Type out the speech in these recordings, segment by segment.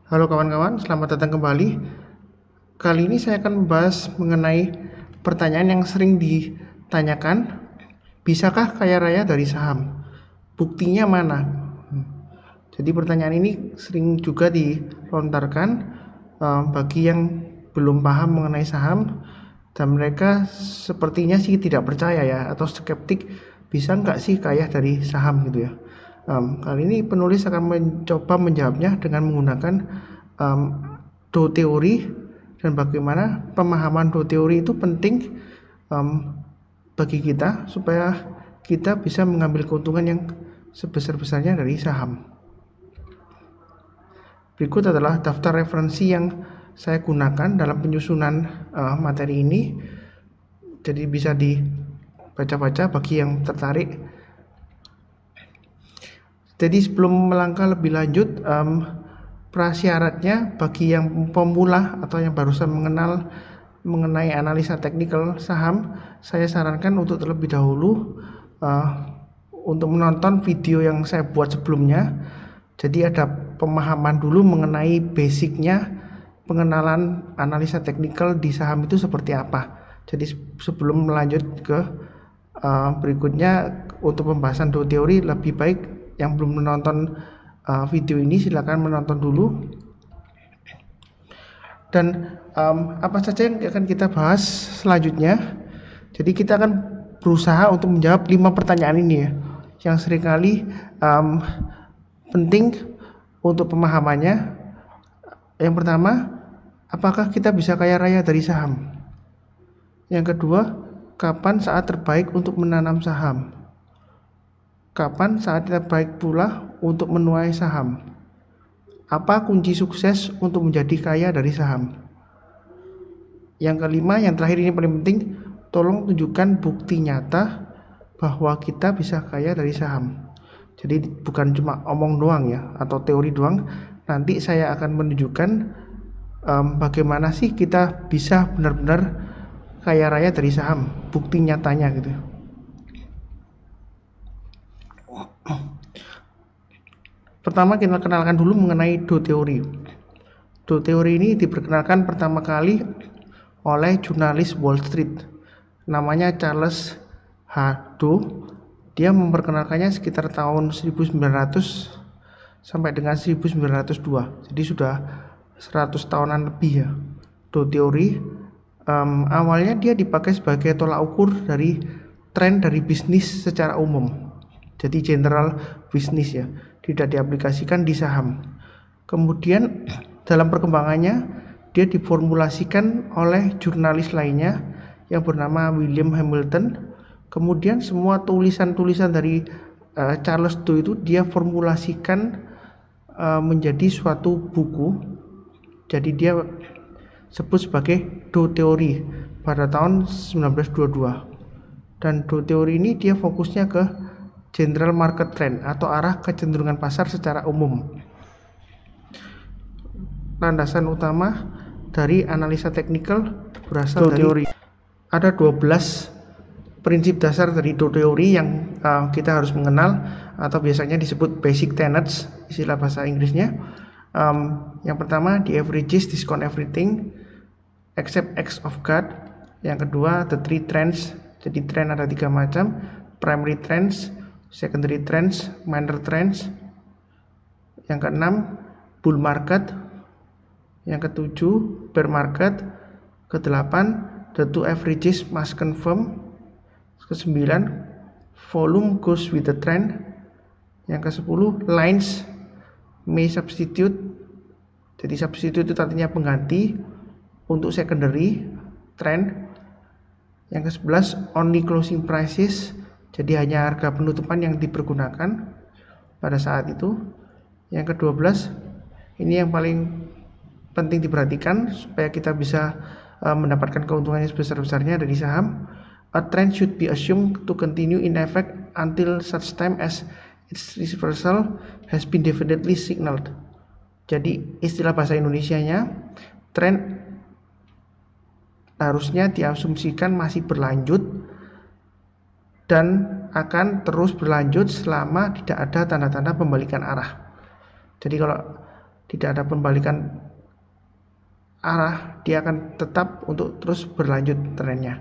Halo kawan-kawan, selamat datang kembali. Kali ini saya akan membahas mengenai pertanyaan yang sering ditanyakan, bisakah kaya raya dari saham? Buktinya mana? Jadi pertanyaan ini sering juga dilontarkan bagi yang belum paham mengenai saham, dan mereka sepertinya sih tidak percaya ya, atau skeptik, bisa nggak sih kaya dari saham gitu ya. Kali ini penulis akan mencoba menjawabnya dengan menggunakan Do teori dan bagaimana pemahaman Do teori itu penting bagi kita supaya kita bisa mengambil keuntungan yang sebesar-besarnya dari saham. Berikut adalah daftar referensi yang saya gunakan dalam penyusunan materi ini, jadi bisa dibaca-baca bagi yang tertarik. Jadi sebelum melangkah lebih lanjut, prasyaratnya bagi yang pemula atau yang barusan mengenal mengenai analisa teknikal saham, saya sarankan untuk terlebih dahulu untuk menonton video yang saya buat sebelumnya. Jadi ada pemahaman dulu mengenai basicnya pengenalan analisa teknikal di saham itu seperti apa. Jadi sebelum melanjut ke berikutnya untuk pembahasan Do teori, lebih baik yang belum menonton video ini silakan menonton dulu. Dan apa saja yang akan kita bahas selanjutnya. Jadi kita akan berusaha untuk menjawab 5 pertanyaan ini ya, yang seringkali penting untuk pemahamannya. Yang pertama, apakah kita bisa kaya raya dari saham? Yang kedua, kapan saat terbaik untuk menanam saham? Kapan saat terbaik pula untuk menuai saham? Apa kunci sukses untuk menjadi kaya dari saham? Yang kelima, yang terakhir ini paling penting, tolong tunjukkan bukti nyata bahwa kita bisa kaya dari saham. Jadi bukan cuma omong doang ya, atau teori doang. Nanti saya akan menunjukkan bagaimana sih kita bisa benar-benar kaya raya dari saham, bukti nyatanya gitu. Pertama kita kenalkan dulu mengenai Do teori. Do teori ini diperkenalkan pertama kali oleh jurnalis Wall Street, namanya Charles H. Do. Dia memperkenalkannya sekitar tahun 1900 sampai dengan 1902. Jadi sudah 100 tahunan lebih ya. Do teori awalnya dia dipakai sebagai tolak ukur dari tren dari bisnis secara umum. Jadi general bisnis ya, tidak diaplikasikan di saham. Kemudian dalam perkembangannya dia diformulasikan oleh jurnalis lainnya yang bernama William Hamilton. Kemudian semua tulisan-tulisan dari Charles Do itu dia formulasikan menjadi suatu buku. Jadi dia sebut sebagai Do teori pada tahun 1922. Dan Do teori ini dia fokusnya ke general market trend atau arah kecenderungan pasar secara umum. Landasan utama dari analisa teknikal berasal dari teori. Ada 12 prinsip dasar dari Do teori yang kita harus mengenal, atau biasanya disebut basic tenets, istilah bahasa Inggrisnya. Yang pertama, the averages discount everything except X of God. Yang kedua, the three trends. Jadi trend ada 3 macam: primary trends, secondary trends, minor trends. Yang keenam, bull market. Yang ketujuh, bear market. Kedelapan, the two averages must confirm. Kesembilan, volume goes with the trend. Yang kesepuluh, lines may substitute. Jadi substitute itu artinya pengganti untuk secondary trend. Yang ke-11, only closing prices. Jadi hanya harga penutupan yang dipergunakan pada saat itu. Yang ke-12, ini yang paling penting diperhatikan supaya kita bisa mendapatkan keuntungan yang sebesar-besarnya dari saham. A trend should be assumed to continue in effect until such time as its reversal has been definitely signaled. Jadi istilah bahasa Indonesianya, trend harusnya diasumsikan masih berlanjut dan akan terus berlanjut selama tidak ada tanda-tanda pembalikan arah. Jadi kalau tidak ada pembalikan arah, dia akan tetap untuk terus berlanjut trennya.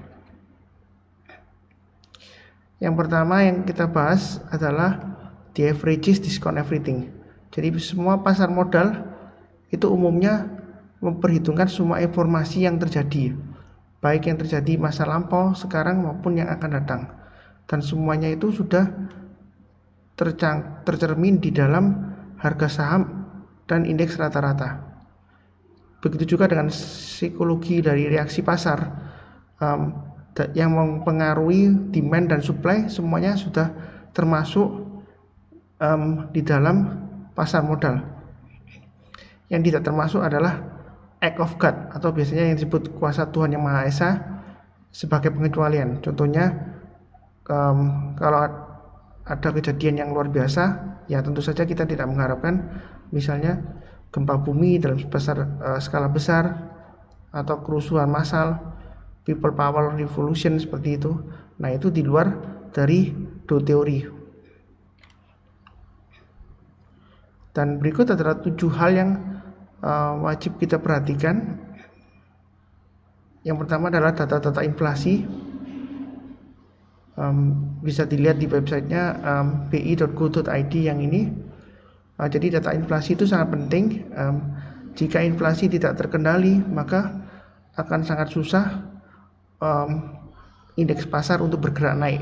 Yang pertama yang kita bahas adalah the averages discount everything. Jadi semua pasar modal itu umumnya memperhitungkan semua informasi yang terjadi, baik yang terjadi masa lampau, sekarang maupun yang akan datang, dan semuanya itu sudah tercermin di dalam harga saham dan indeks rata-rata. Begitu juga dengan psikologi dari reaksi pasar yang mempengaruhi demand dan supply, semuanya sudah termasuk di dalam pasar modal. Yang tidak termasuk adalah act of God, atau biasanya yang disebut kuasa Tuhan Yang Maha Esa sebagai pengecualian. Contohnya kalau ada kejadian yang luar biasa, ya tentu saja kita tidak mengharapkan, misalnya gempa bumi dalam skala besar, atau kerusuhan massal, people power revolution seperti itu. Nah, itu di luar dari Dow teori. Dan berikut adalah 7 hal yang wajib kita perhatikan. Yang pertama adalah data-data inflasi. Bisa dilihat di websitenya bi.go.id yang ini. Jadi data inflasi itu sangat penting. Jika inflasi tidak terkendali, maka akan sangat susah indeks pasar untuk bergerak naik.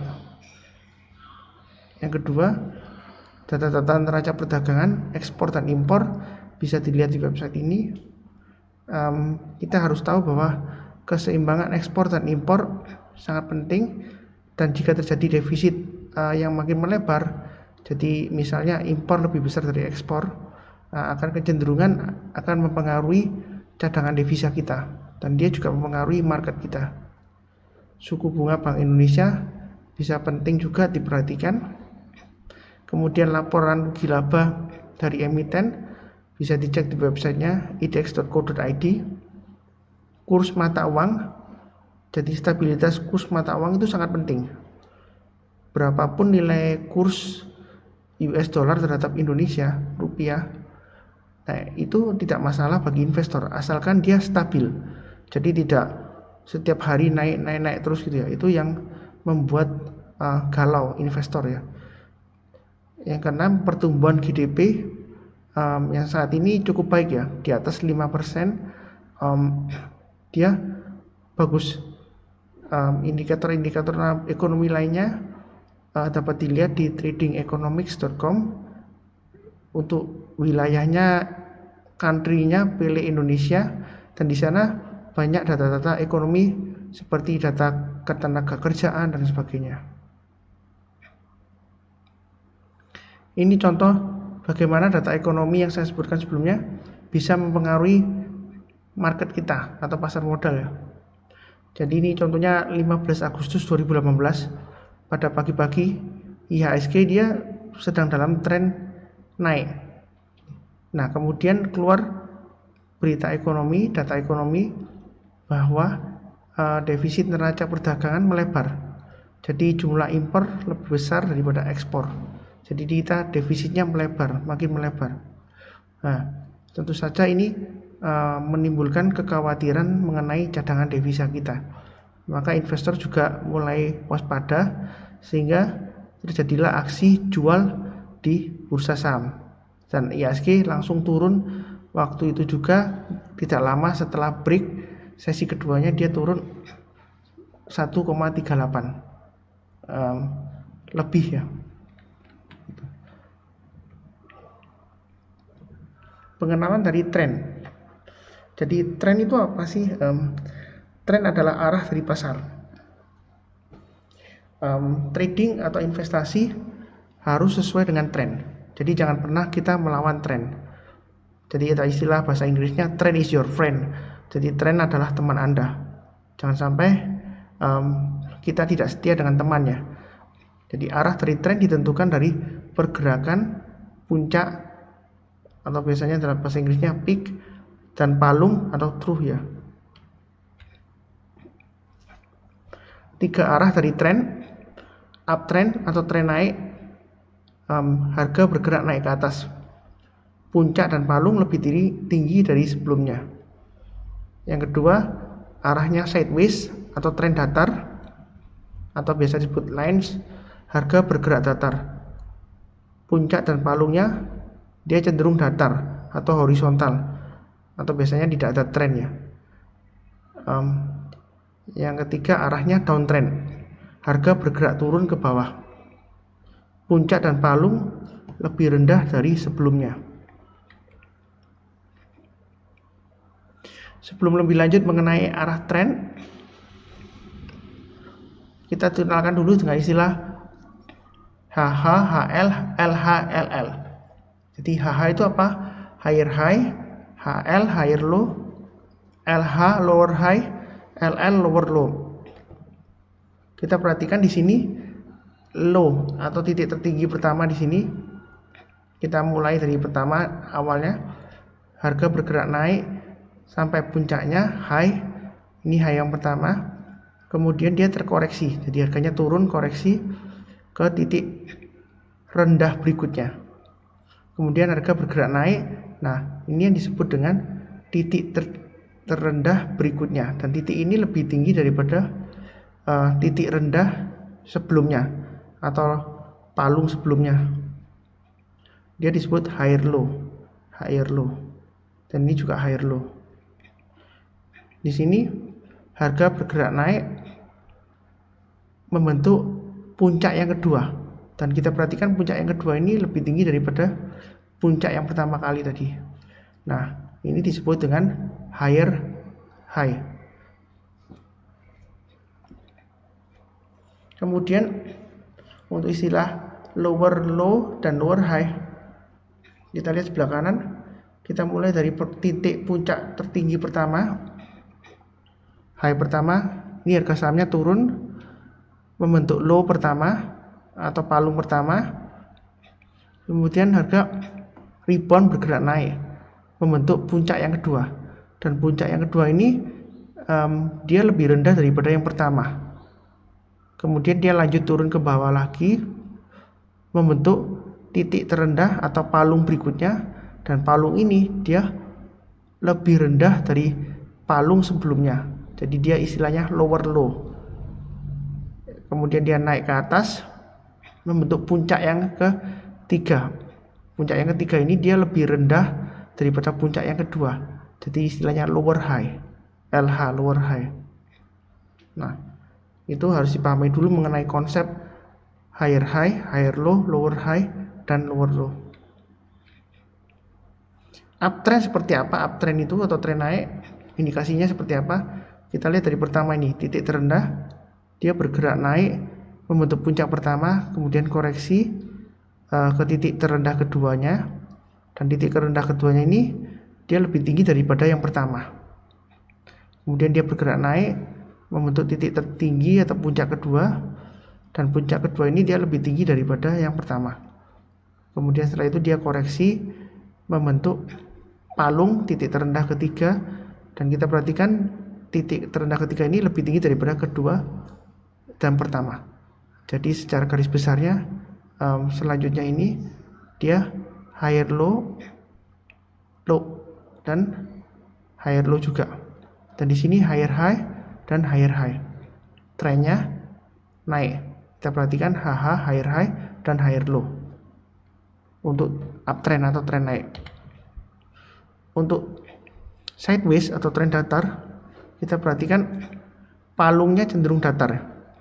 Yang kedua, data-data neraca perdagangan ekspor dan impor bisa dilihat di website ini. Kita harus tahu bahwa keseimbangan ekspor dan impor sangat penting, dan jika terjadi defisit yang makin melebar, jadi misalnya impor lebih besar dari ekspor, akan kecenderungan akan mempengaruhi cadangan devisa kita, dan dia juga mempengaruhi market kita. Suku bunga Bank Indonesia bisa penting juga diperhatikan. Kemudian laporan rugi laba dari emiten bisa dicek di websitenya idex.co.id. Kurs mata uang, jadi stabilitas kurs mata uang itu sangat penting. Berapapun nilai kurs US dollar terhadap Indonesia rupiah, nah itu tidak masalah bagi investor asalkan dia stabil. Jadi tidak setiap hari naik terus gitu ya. Itu yang membuat galau investor ya. Yang keenam, pertumbuhan GDP yang saat ini cukup baik ya, di atas 5%. Dia bagus. Indikator-indikator ekonomi lainnya dapat dilihat di tradingeconomics.com. Untuk wilayahnya, country-nya pilih Indonesia, dan di sana banyak data-data ekonomi seperti data ketenaga kerjaan dan sebagainya. Ini contoh bagaimana data ekonomi yang saya sebutkan sebelumnya bisa mempengaruhi market kita atau pasar modal ya. Jadi ini contohnya 15 Agustus 2018. Pada pagi-pagi IHSG dia sedang dalam tren naik. Nah, kemudian keluar berita ekonomi, data ekonomi, bahwa defisit neraca perdagangan melebar. Jadi jumlah impor lebih besar daripada ekspor. Jadi kita defisitnya melebar, makin melebar. Nah, tentu saja ini menimbulkan kekhawatiran mengenai cadangan devisa kita. Maka investor juga mulai waspada, sehingga terjadilah aksi jual di bursa saham, dan IHSG langsung turun. Waktu itu juga tidak lama setelah break sesi keduanya dia turun 1,38 lebih ya. Pengenalan dari tren. Jadi tren itu apa sih? Tren adalah arah dari pasar. Trading atau investasi harus sesuai dengan tren. Jadi jangan pernah kita melawan tren. Jadi ada istilah bahasa Inggrisnya trend is your friend. Jadi tren adalah teman Anda. Jangan sampai kita tidak setia dengan temannya. Jadi arah dari tren ditentukan dari pergerakan puncak, atau biasanya dalam bahasa Inggrisnya peak, dan palung atau trough ya. 3 arah dari tren: uptrend atau tren naik, harga bergerak naik ke atas. puncak dan palung lebih tinggi dari sebelumnya. Yang kedua, arahnya sideways atau tren datar atau biasa disebut lines, harga bergerak datar. Puncak dan palungnya dia cenderung datar atau horizontal atau biasanya tidak ada tren ya. Yang ketiga, arahnya downtrend, harga bergerak turun ke bawah. Puncak dan palung lebih rendah dari sebelumnya. Sebelum lebih lanjut mengenai arah tren, kita kenalkan dulu dengan istilah HH, HL, LH, LL. Jadi HH itu apa? Higher high, HL higher low, LH lower high, LL lower low. Kita perhatikan di sini low atau titik tertinggi pertama di sini. Kita mulai dari pertama awalnya, harga bergerak naik sampai puncaknya high. Ini high yang pertama. Kemudian dia terkoreksi, jadi harganya turun koreksi ke titik rendah berikutnya. Kemudian harga bergerak naik. Nah, ini yang disebut dengan titik terendah berikutnya, dan titik ini lebih tinggi daripada titik rendah sebelumnya atau palung sebelumnya. Dia disebut higher low, dan ini juga higher low. Di sini harga bergerak naik membentuk puncak yang kedua, dan kita perhatikan puncak yang kedua ini lebih tinggi daripada puncak yang pertama kali tadi. Nah, ini disebut dengan higher high. Kemudian untuk istilah lower low dan lower high, kita lihat sebelah kanan. Kita mulai dari titik puncak tertinggi pertama, high pertama. Ini harga sahamnya turun membentuk low pertama atau palung pertama. Kemudian harga rebound bergerak naik membentuk puncak yang kedua, dan puncak yang kedua ini dia lebih rendah daripada yang pertama. Kemudian dia lanjut turun ke bawah lagi membentuk titik terendah atau palung berikutnya, dan palung ini dia lebih rendah dari palung sebelumnya. Jadi dia istilahnya lower low. Kemudian dia naik ke atas membentuk puncak yang ketiga. Puncak yang ketiga ini dia lebih rendah daripada puncak yang kedua. Jadi istilahnya lower high, LH, lower high. Nah, itu harus dipahami dulu mengenai konsep higher high, higher low, lower high, dan lower low. Uptrend seperti apa? Uptrend itu atau tren naik, indikasinya seperti apa? Kita lihat dari pertama ini, titik terendah, dia bergerak naik membentuk puncak pertama, kemudian koreksi ke titik terendah keduanya, dan titik terendah keduanya ini dia lebih tinggi daripada yang pertama. Kemudian dia bergerak naik membentuk titik tertinggi atau puncak kedua, dan puncak kedua ini dia lebih tinggi daripada yang pertama. Kemudian setelah itu dia koreksi membentuk palung titik terendah ketiga, dan kita perhatikan titik terendah ketiga ini lebih tinggi daripada kedua dan pertama. Jadi secara garis besarnya selanjutnya ini dia higher low, low, dan higher low juga. Dan di sini higher high dan higher high. Trennya naik. Kita perhatikan HH, higher high, dan higher low untuk uptrend atau tren naik. Untuk sideways atau tren datar, kita perhatikan palungnya cenderung datar,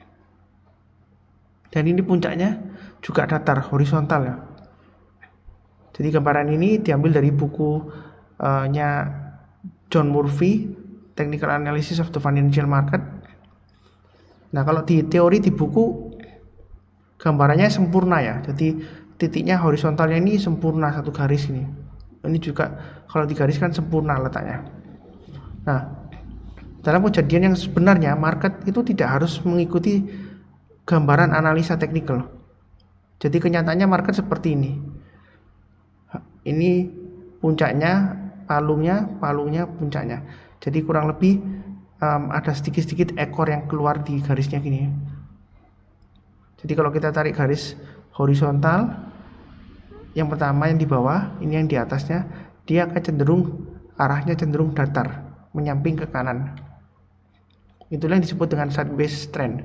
dan ini puncaknya juga datar, horizontal ya. Jadi gambaran ini diambil dari bukunya John Murphy, Technical Analysis of the Financial Market. Nah, kalau di teori di buku gambarannya sempurna ya, jadi titiknya horizontalnya ini sempurna satu garis ini. Ini juga kalau digariskan sempurna letaknya. Nah, dalam kejadian yang sebenarnya market itu tidak harus mengikuti gambaran analisa teknikal. Jadi kenyataannya market seperti ini. Ini puncaknya, palungnya, puncaknya. Jadi kurang lebih ada sedikit-sedikit ekor yang keluar di garisnya gini. Jadi kalau kita tarik garis horizontal, yang pertama yang di bawah, ini yang di atasnya, dia akan cenderung arahnya cenderung datar, menyamping ke kanan. Itulah yang disebut dengan sideways trend.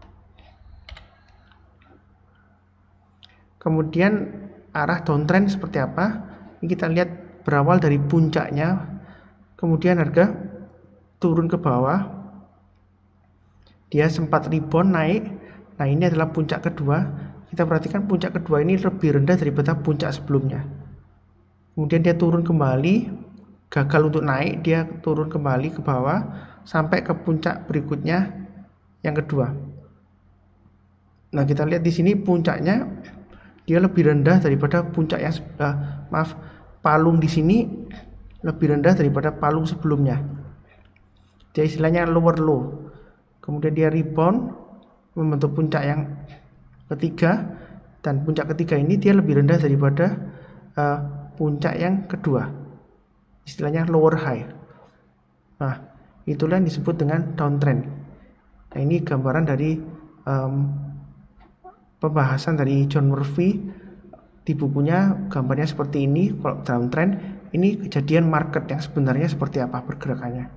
Kemudian arah downtrend seperti apa? Ini kita lihat berawal dari puncaknya, kemudian harga turun ke bawah, dia sempat rebound naik. Nah, ini adalah puncak kedua. Kita perhatikan puncak kedua ini lebih rendah daripada puncak sebelumnya. Kemudian dia turun kembali, gagal untuk naik, dia turun kembali ke bawah sampai ke puncak berikutnya yang kedua. Nah, kita lihat di sini puncaknya dia lebih rendah daripada puncak yang palung di sini lebih rendah daripada palung sebelumnya. Dia istilahnya lower low. Kemudian dia rebound membentuk puncak yang ketiga, dan puncak ketiga ini dia lebih rendah daripada puncak yang kedua, istilahnya lower high. Nah, itulah yang disebut dengan downtrend. Nah, ini gambaran dari pembahasan dari John Murphy di bukunya. Gambarnya seperti ini. Kalau downtrend ini kejadian market yang sebenarnya seperti apa pergerakannya.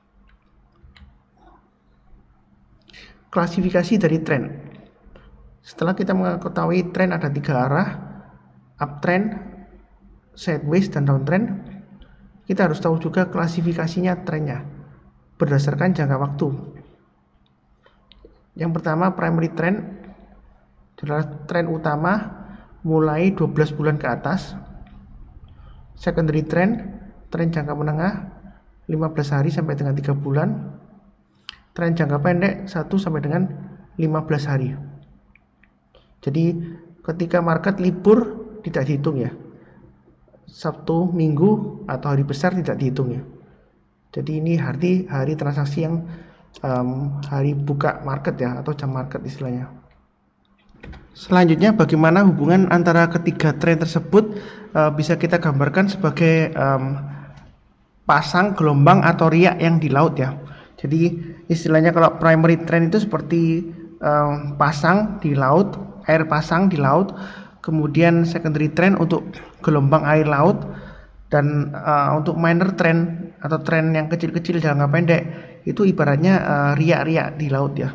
Klasifikasi dari tren. Setelah kita mengetahui tren ada 3 arah, uptrend, sideways, dan downtrend, kita harus tahu juga klasifikasinya trennya berdasarkan jangka waktu. Yang pertama, primary trend adalah tren utama mulai 12 bulan ke atas. Secondary trend, tren jangka menengah 15 hari sampai dengan 3 bulan. Tren jangka pendek 1 sampai dengan 15 hari. Jadi ketika market libur tidak dihitung ya. Sabtu, Minggu atau hari besar tidak dihitung ya. Jadi ini hari transaksi yang hari buka market ya, atau jam market istilahnya. Selanjutnya, bagaimana hubungan antara ketiga tren tersebut bisa kita gambarkan sebagai pasang, gelombang, atau riak yang di laut ya. Jadi istilahnya kalau primary trend itu seperti pasang di laut, air pasang di laut. Kemudian secondary trend untuk gelombang air laut, dan untuk minor trend atau tren yang kecil-kecil jangka pendek itu ibaratnya riak-riak di laut ya.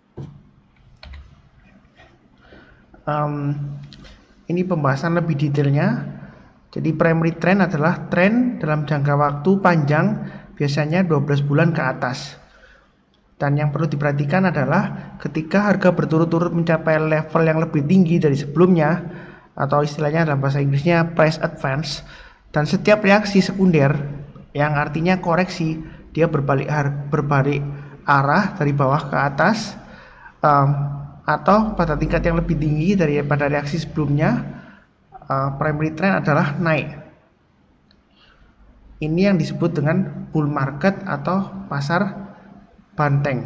Ini pembahasan lebih detailnya. Jadi primary trend adalah tren dalam jangka waktu panjang, biasanya 12 bulan ke atas. Dan yang perlu diperhatikan adalah ketika harga berturut-turut mencapai level yang lebih tinggi dari sebelumnya, atau istilahnya dalam bahasa Inggrisnya price advance, dan setiap reaksi sekunder yang artinya koreksi, dia berbalik arah dari bawah ke atas, atau pada tingkat yang lebih tinggi daripada reaksi sebelumnya, primary trend adalah naik. Ini yang disebut dengan bull market atau pasar banteng.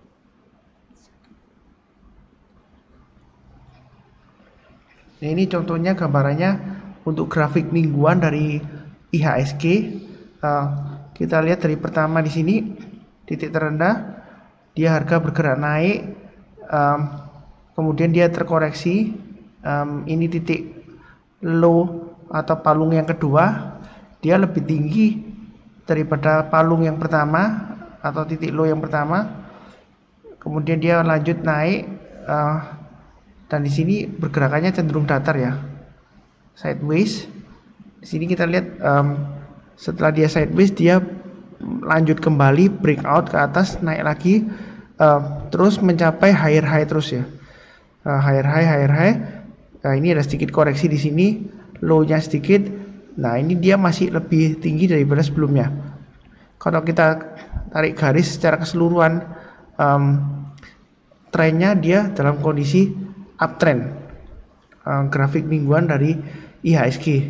Nah, ini contohnya gambarannya untuk grafik mingguan dari IHSG. Kita lihat dari pertama di sini, titik terendah, dia harga bergerak naik, kemudian dia terkoreksi. Ini titik low atau palung yang kedua, dia lebih tinggi daripada palung yang pertama atau titik low yang pertama. Kemudian dia lanjut naik, dan di sini pergerakannya cenderung datar ya, sideways. Di sini kita lihat setelah dia sideways, dia lanjut kembali breakout ke atas, naik lagi, terus mencapai higher high terus ya, higher high. Nah, ini ada sedikit koreksi di sini, low-nya sedikit. Nah, ini dia masih lebih tinggi daripada sebelumnya. Kalau kita tarik garis secara keseluruhan, trennya dia dalam kondisi uptrend, grafik mingguan dari IHSG.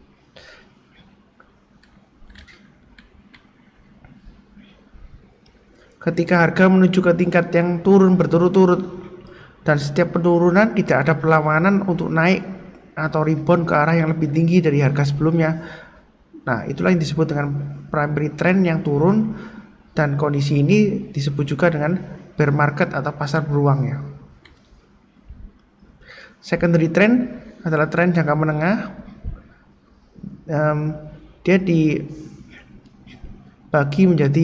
Ketika harga menuju ke tingkat yang turun berturut-turut, dan setiap penurunan tidak ada perlawanan untuk naik atau rebound ke arah yang lebih tinggi dari harga sebelumnya. Nah, itulah yang disebut dengan primary trend yang turun, dan kondisi ini disebut juga dengan bear market atau pasar beruang ya. Secondary trend adalah tren jangka menengah. Dia dibagi menjadi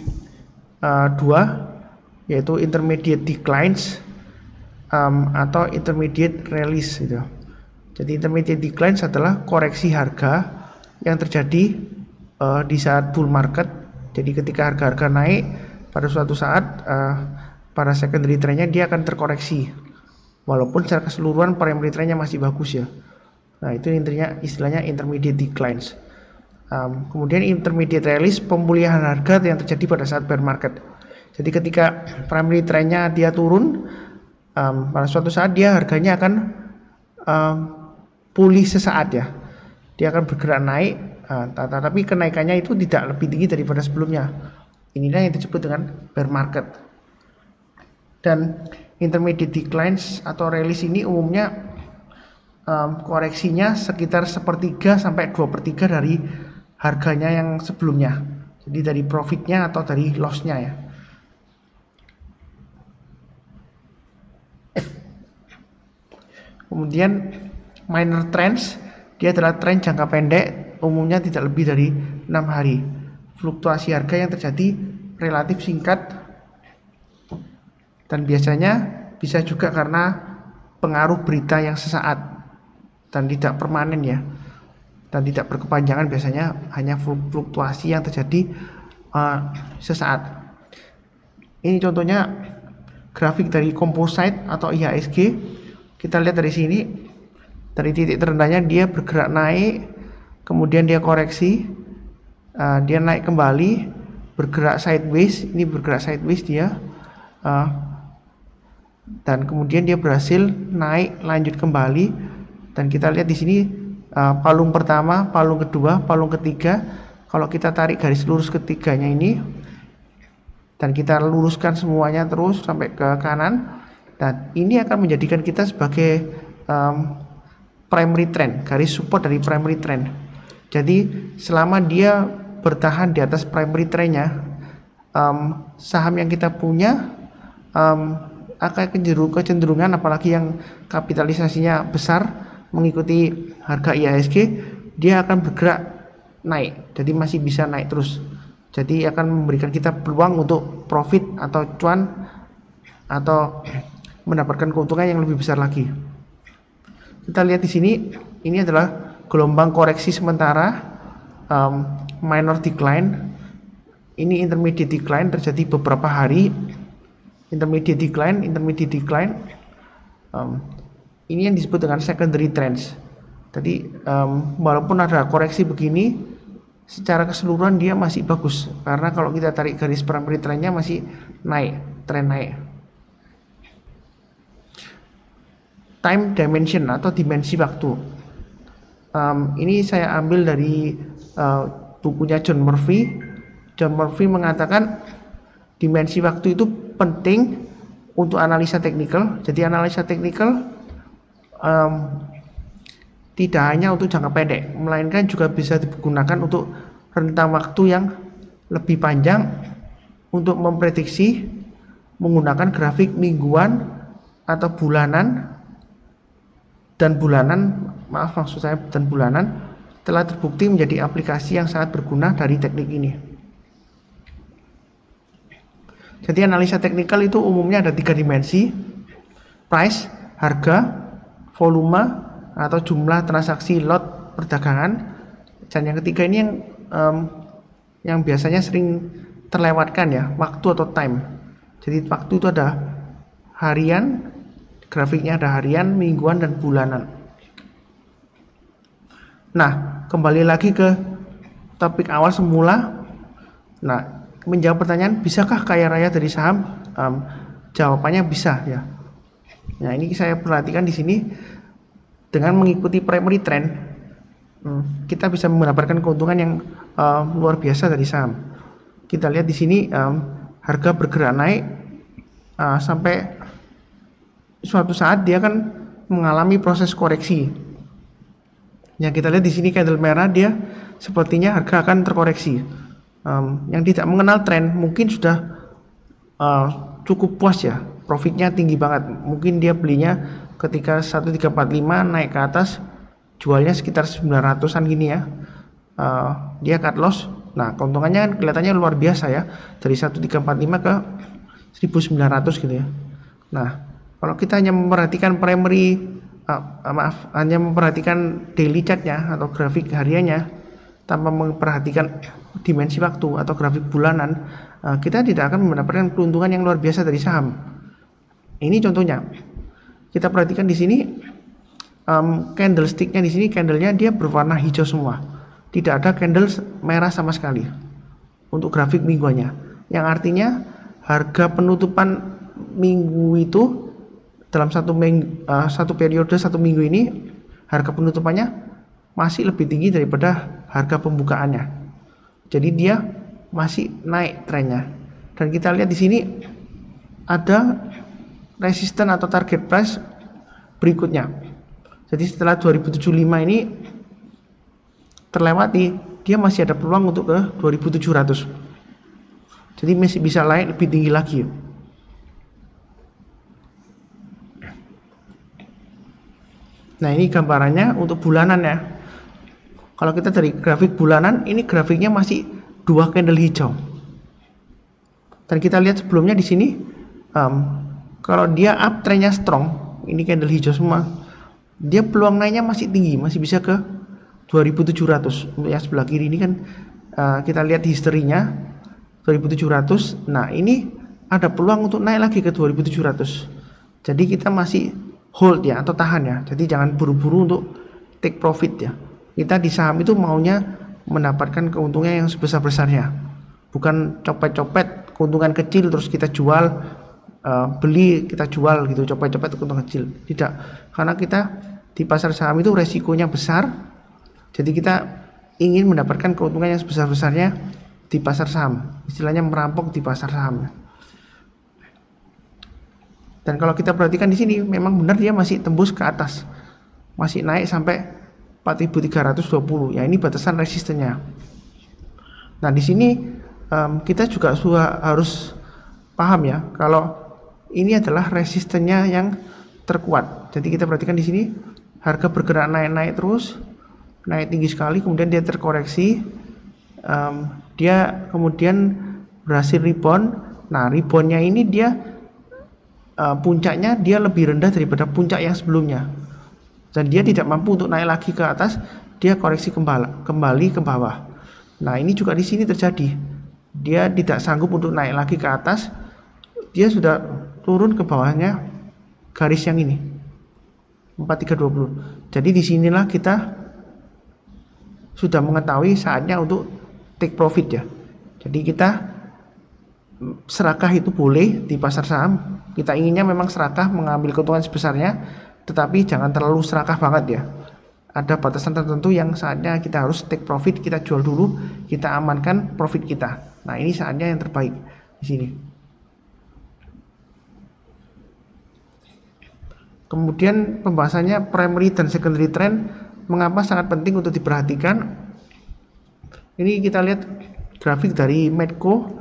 dua, yaitu intermediate declines atau intermediate rallies gitu. Jadi intermediate declines adalah koreksi harga yang terjadi di saat bull market. Jadi ketika harga-harga naik pada suatu saat, pada secondary trendnya dia akan terkoreksi, walaupun secara keseluruhan primary trendnya masih bagus ya. Nah, itu intinya istilahnya intermediate declines. Kemudian intermediate rallies, pemulihan harga yang terjadi pada saat bear market. Jadi ketika primary trendnya dia turun, pada suatu saat dia harganya akan pulih sesaat ya. Dia akan bergerak naik, tapi kenaikannya itu tidak lebih tinggi daripada sebelumnya. Inilah yang disebut dengan bear market. Dan intermediate declines atau rallies ini umumnya koreksinya sekitar 1/3 sampai 2/3 dari harganya yang sebelumnya. Jadi dari profitnya atau dari lossnya ya. Kemudian minor trends, dia adalah tren jangka pendek, umumnya tidak lebih dari 6 hari. Fluktuasi harga yang terjadi relatif singkat dan biasanya bisa juga karena pengaruh berita yang sesaat dan tidak permanen ya, dan tidak berkepanjangan, biasanya hanya fluktuasi yang terjadi sesaat. Ini contohnya grafik dari composite atau IHSG. Kita lihat dari sini, dari titik terendahnya dia bergerak naik, kemudian dia koreksi, dia naik kembali, bergerak sideways. Ini bergerak sideways dia, dan kemudian dia berhasil naik lanjut kembali. Dan kita lihat di sini palung pertama, palung kedua, palung ketiga. Kalau kita tarik garis lurus ketiganya ini dan kita luruskan semuanya terus sampai ke kanan, dan ini akan menjadikan kita sebagai primary trend, garis support dari primary trend. Jadi selama dia bertahan di atas primary trendnya, saham yang kita punya akan kecenderungan, apalagi yang kapitalisasinya besar mengikuti harga IHSG, dia akan bergerak naik. Jadi masih bisa naik terus. Jadi akan memberikan kita peluang untuk profit atau cuan atau mendapatkan keuntungan yang lebih besar lagi. Kita lihat di sini, ini adalah gelombang koreksi sementara, minor decline. Ini intermediate decline terjadi beberapa hari. Intermediate decline. Ini yang disebut dengan secondary trends. Jadi walaupun ada koreksi begini, secara keseluruhan dia masih bagus, karena kalau kita tarik garis primary trendnya masih naik, tren naik. Time dimension atau dimensi waktu. Ini saya ambil dari bukunya John Murphy. John Murphy mengatakan dimensi waktu itu penting untuk analisa teknikal. Jadi analisa teknikal tidak hanya untuk jangka pendek, melainkan juga bisa digunakan untuk rentang waktu yang lebih panjang untuk memprediksi menggunakan grafik mingguan atau bulanan. Dan bulanan telah terbukti menjadi aplikasi yang sangat berguna dari teknik ini. Jadi analisa teknikal itu umumnya ada 3 dimensi: price, harga, volume atau jumlah transaksi lot perdagangan. Dan yang ketiga ini yang biasanya sering terlewatkan ya, waktu atau time. Jadi waktu itu ada harian, grafiknya ada harian, mingguan, dan bulanan. Nah, kembali lagi ke topik awal semula. Nah, menjawab pertanyaan, bisakah kaya raya dari saham? Jawabannya bisa ya. Nah, ini saya perhatikan di sini, dengan mengikuti primary trend, kita bisa mendapatkan keuntungan yang luar biasa dari saham. Kita lihat di sini, harga bergerak naik sampai suatu saat dia akan mengalami proses koreksi. Yang kita lihat di sini candle merah, dia sepertinya harga akan terkoreksi. Yang tidak mengenal tren mungkin sudah cukup puas ya, profitnya tinggi banget. Mungkin dia belinya ketika 1345 naik ke atas, jualnya sekitar 900-an gini ya. Dia cut loss. Nah, keuntungannya kan kelihatannya luar biasa ya, dari 1345 ke 1900 gitu ya. Nah, kalau kita hanya memperhatikan hanya memperhatikan daily chartnya atau grafik hariannya tanpa memperhatikan dimensi waktu atau grafik bulanan, kita tidak akan mendapatkan keuntungan yang luar biasa dari saham. Ini contohnya. Kita perhatikan di sini, candlesticknya di sini, candlenya dia berwarna hijau semua. Tidak ada candle merah sama sekali untuk grafik mingguannya. Yang artinya harga penutupan minggu itu dalam satu periode 1 minggu ini, harga penutupannya masih lebih tinggi daripada harga pembukaannya. Jadi dia masih naik trennya. Dan kita lihat di sini ada resisten atau target price berikutnya. Jadi setelah 2075 ini terlewati, dia masih ada peluang untuk ke 2700. Jadi masih bisa naik lebih tinggi lagi. Nah, ini gambarannya untuk bulanan ya. Kalau kita dari grafik bulanan, ini grafiknya masih 2 candle hijau. Dan kita lihat sebelumnya di sini, kalau dia uptrendnya strong, ini candle hijau semua, dia peluang naiknya masih tinggi, masih bisa ke 2700. Untuk yang sebelah kiri ini kan kita lihat historinya 2700. Nah, ini ada peluang untuk naik lagi ke 2700. Jadi kita masih hold ya, atau tahan ya. Jadi jangan buru-buru untuk take profit ya. Kita di saham itu maunya mendapatkan keuntungan yang sebesar-besarnya, bukan copet-copet keuntungan kecil terus kita jual, beli kita jual gitu, copet-copet keuntungan kecil. Tidak, karena kita di pasar saham itu resikonya besar. Jadi kita ingin mendapatkan keuntungan yang sebesar-besarnya di pasar saham, istilahnya merampok di pasar saham. Dan kalau kita perhatikan di sini, memang benar dia masih tembus ke atas, masih naik sampai 4320. Ya, ini batasan resistennya. Nah, di sini kita juga harus paham ya, kalau ini adalah resistennya yang terkuat. Jadi kita perhatikan di sini, harga bergerak naik-naik terus, naik tinggi sekali, kemudian dia terkoreksi, dia kemudian berhasil rebound. Nah, reboundnya ini dia puncaknya dia lebih rendah daripada puncak yang sebelumnya, dan dia tidak mampu untuk naik lagi ke atas, dia koreksi kembali ke bawah. Nah, ini juga di sini terjadi, dia tidak sanggup untuk naik lagi ke atas, dia sudah turun ke bawahnya garis yang ini 4320. Jadi disinilah kita sudah mengetahui saatnya untuk take profit ya. Jadi kita serakah itu boleh di pasar saham. Kita inginnya memang serakah, mengambil keuntungan sebesarnya, tetapi jangan terlalu serakah banget ya. Ada batasan tertentu yang saatnya kita harus take profit, kita jual dulu, kita amankan profit kita. Nah, ini saatnya yang terbaik di sini. Kemudian pembahasannya primary dan secondary trend, mengapa sangat penting untuk diperhatikan. Ini kita lihat grafik dari Medco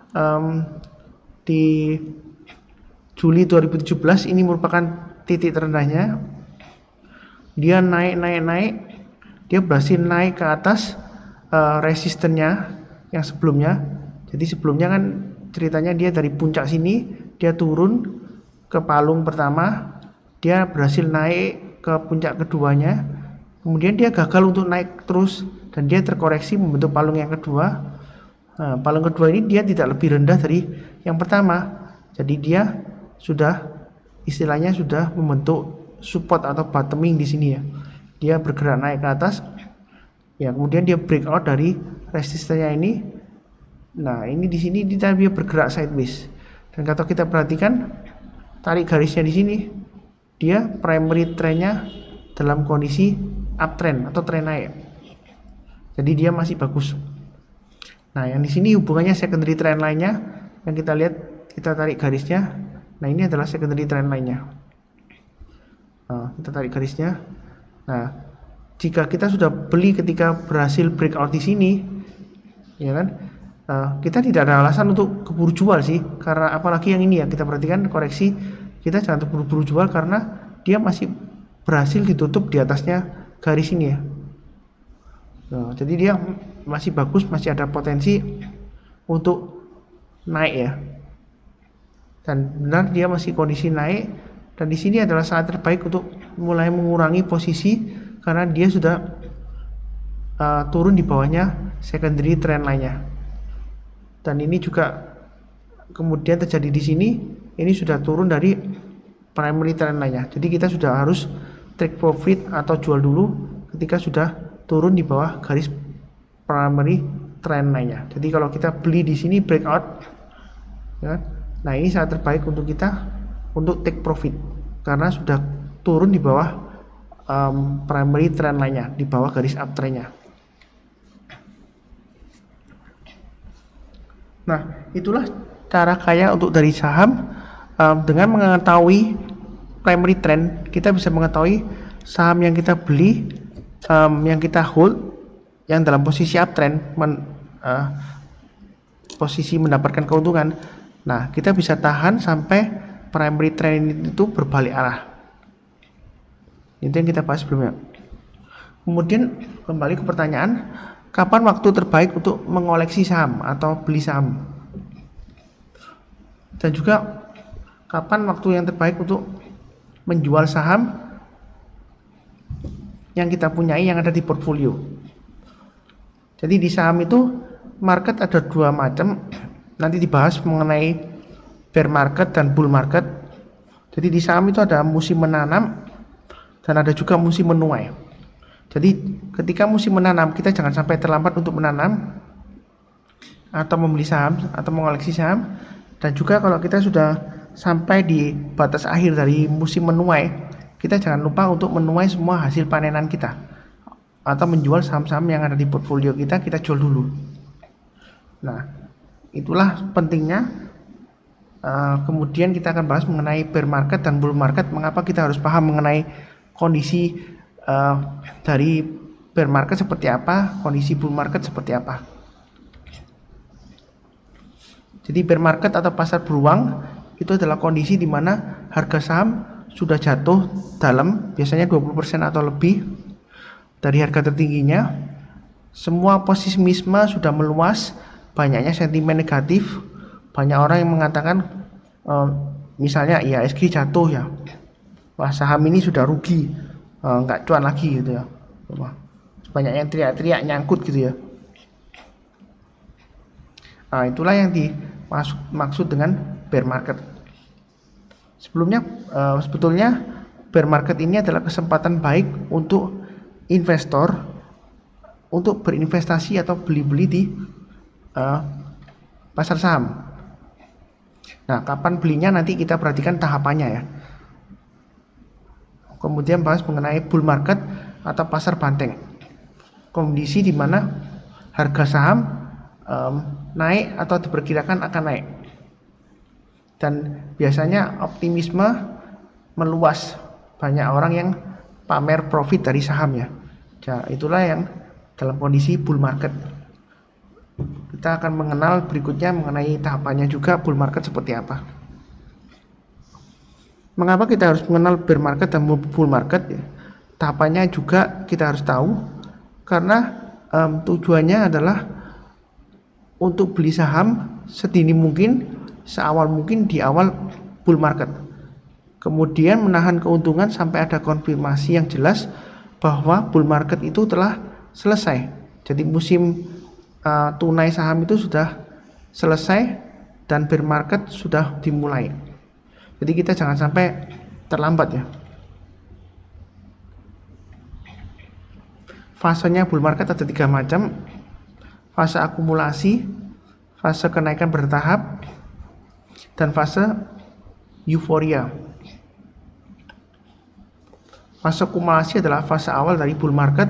di Juli 2017, ini merupakan titik terendahnya. Dia naik, dia berhasil naik ke atas resistennya yang sebelumnya. Jadi sebelumnya kan ceritanya dia dari puncak sini, dia turun ke palung pertama, dia berhasil naik ke puncak keduanya, kemudian dia gagal untuk naik terus dan dia terkoreksi membentuk palung yang kedua. Nah, palung kedua ini dia tidak lebih rendah dari yang pertama, jadi dia sudah istilahnya sudah membentuk support atau bottoming di sini ya. Dia bergerak naik ke atas, ya kemudian dia breakout dari resistennya ini. Nah, ini di sini dia bergerak sideways. Dan kalau kita perhatikan tarik garisnya di sini, dia primary trendnya dalam kondisi uptrend atau tren naik. Jadi dia masih bagus. Nah, yang di sini hubungannya secondary trend lainnya yang kita lihat, kita tarik garisnya. Nah, ini adalah secondary trend lainnya. Nah, kita tarik garisnya. Nah, jika kita sudah beli ketika berhasil breakout di sini, ya kan, kita tidak ada alasan untuk keburu jual sih, karena apalagi yang ini ya, kita perhatikan koreksi, kita jangan terburu-buru jual karena dia masih berhasil ditutup di atasnya garis ini ya. Nah, jadi dia masih bagus, masih ada potensi untuk naik ya. Dan benar dia masih kondisi naik, dan di sini adalah saat terbaik untuk mulai mengurangi posisi karena dia sudah turun di bawahnya secondary trend line-nya. Dan ini juga kemudian terjadi di sini, ini sudah turun dari primary trend line-nya. Jadi kita sudah harus take profit atau jual dulu ketika sudah turun di bawah garis primary trend line-nya. Jadi kalau kita beli di sini breakout ya, nah ini saat terbaik untuk kita untuk take profit karena sudah turun di bawah primary trend line-nya, di bawah garis uptrend-nya. Nah, itulah cara kaya untuk dari saham. Dengan mengetahui primary trend, kita bisa mengetahui saham yang kita beli, yang kita hold, yang dalam posisi uptrend, posisi mendapatkan keuntungan. Nah, kita bisa tahan sampai primary trend itu berbalik arah. Itu yang kita bahas sebelumnya. Kemudian kembali ke pertanyaan, kapan waktu terbaik untuk mengoleksi saham atau beli saham? Dan juga kapan waktu yang terbaik untuk menjual saham yang kita punyai yang ada di portfolio. Jadi di saham itu market ada dua macam, nanti dibahas mengenai bear market dan bull market. Jadi di saham itu ada musim menanam dan ada juga musim menuai. Jadi ketika musim menanam, kita jangan sampai terlambat untuk menanam atau membeli saham atau mengoleksi saham. Dan juga kalau kita sudah sampai di batas akhir dari musim menuai, kita jangan lupa untuk menuai semua hasil panenan kita atau menjual saham-saham yang ada di portfolio kita jual dulu. Nah, itulah pentingnya. Kemudian kita akan bahas mengenai bear market dan bull market. Mengapa kita harus paham mengenai kondisi dari bear market seperti apa, kondisi bull market seperti apa. Jadi bear market atau pasar beruang itu adalah kondisi di mana harga saham sudah jatuh dalam, biasanya 20% atau lebih dari harga tertingginya. Semua pesimisme sudah meluas, banyaknya sentimen negatif, banyak orang yang mengatakan misalnya IHSG jatuh ya, wah saham ini sudah rugi, nggak cuan lagi gitu ya. Banyak yang teriak-teriak nyangkut gitu ya. Nah, itulah yang dimaksud dengan bear market. Sebetulnya bear market ini adalah kesempatan baik untuk investor untuk berinvestasi atau beli-beli di pasar saham. Nah, kapan belinya nanti kita perhatikan tahapannya ya. Kemudian bahas mengenai bull market atau pasar banteng. Kondisi di mana harga saham naik atau diperkirakan akan naik. Dan biasanya optimisme meluas, banyak orang yang pamer profit dari sahamnya. Nah, itulah yang dalam kondisi bull market. Kita akan mengenal berikutnya mengenai tahapannya juga bull market seperti apa. Mengapa kita harus mengenal bear market dan bull market? Tahapannya juga kita harus tahu, karena tujuannya adalah untuk beli saham sedini mungkin, seawal mungkin di awal bull market. Kemudian menahan keuntungan sampai ada konfirmasi yang jelas bahwa bull market itu telah selesai. Jadi musim tunai saham itu sudah selesai dan bear market sudah dimulai. Jadi kita jangan sampai terlambat ya. Fasenya bull market ada 3 macam. Fase akumulasi, fase kenaikan bertahap, dan fase euforia. Fase akumulasi adalah fase awal dari bull market.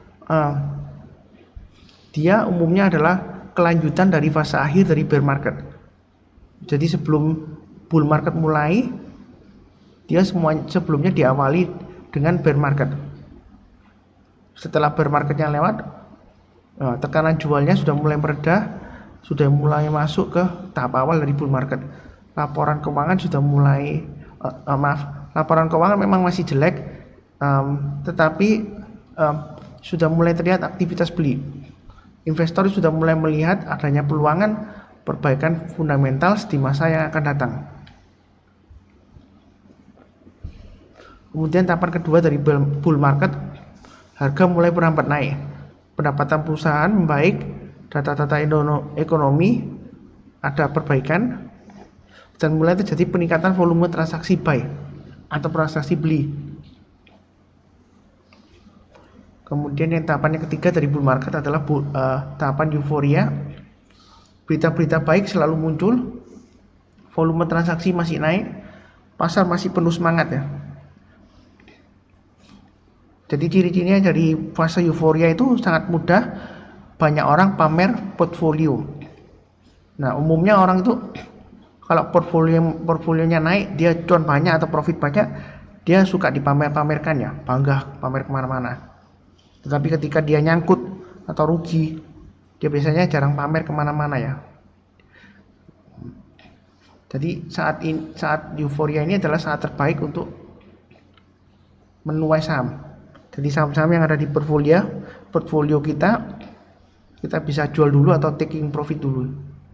Dia umumnya adalah kelanjutan dari fase akhir dari bear market. Jadi sebelum bull market mulai, dia sebelumnya diawali dengan bear market. Setelah bear marketnya lewat, tekanan jualnya sudah mulai mereda, sudah mulai masuk ke tahap awal dari bull market. Laporan keuangan sudah mulai, laporan keuangan memang masih jelek, tetapi sudah mulai terlihat aktivitas beli. Investor sudah mulai melihat adanya peluangan perbaikan fundamental di masa yang akan datang. Kemudian tahapan kedua dari bull market, harga mulai merambat naik. Pendapatan perusahaan membaik, data-data ekonomi ada perbaikan, dan mulai terjadi peningkatan volume transaksi buy atau transaksi beli. Kemudian yang tahapan yang ketiga dari bull market adalah tahapan euforia. Berita-berita baik selalu muncul, volume transaksi masih naik, pasar masih penuh semangat ya. Jadi ciri-cirinya dari fase euforia itu sangat mudah, banyak orang pamer portfolio. Nah, umumnya orang itu kalau portfolionya naik, dia cuan banyak atau profit banyak, dia suka dipamer-pamerkan ya, bangga pamer kemana-mana. Tetapi ketika dia nyangkut atau rugi, dia biasanya jarang pamer kemana-mana ya. Jadi saat euforia ini adalah saat terbaik untuk menuai saham. Jadi saham-saham yang ada di portfolio kita bisa jual dulu atau taking profit dulu.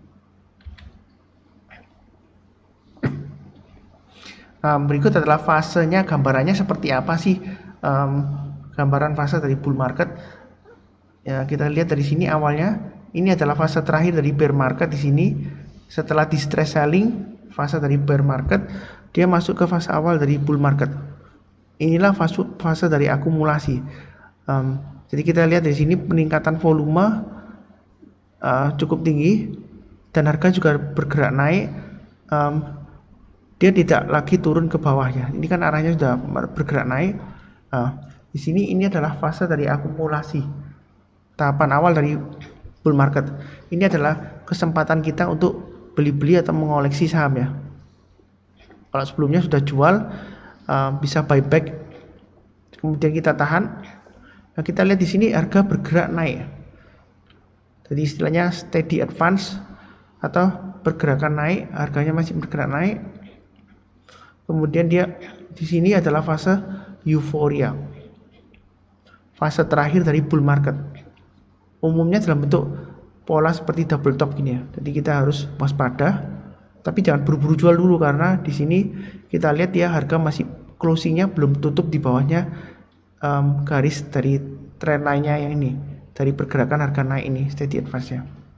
Berikut adalah fasenya, gambarannya seperti apa sih gambaran fase dari bull market. Ya, kita lihat dari sini awalnya ini adalah fase terakhir dari bear market di sini. Setelah distress selling, fase dari bear market, dia masuk ke fase awal dari bull market. Inilah fase dari akumulasi. Jadi kita lihat dari sini peningkatan volume cukup tinggi dan harga juga bergerak naik. Dia tidak lagi turun ke bawah ya. Ini kan arahnya sudah bergerak naik. Di sini ini adalah fase dari akumulasi, tahapan awal dari bull market. Ini adalah kesempatan kita untuk beli-beli atau mengoleksi saham ya. Kalau sebelumnya sudah jual, bisa buyback, kemudian kita tahan. Nah, kita lihat di sini harga bergerak naik. Jadi istilahnya steady advance atau pergerakan naik, harganya masih bergerak naik. Kemudian dia di sini adalah fase euforia, fase terakhir dari bull market. Umumnya dalam bentuk pola seperti double top gini ya. Jadi kita harus waspada, tapi jangan buru-buru jual dulu karena di sini kita lihat ya harga masih closingnya belum tutup di bawahnya garis dari trend line-nya yang ini, dari pergerakan harga naik ini, steady advance-nya.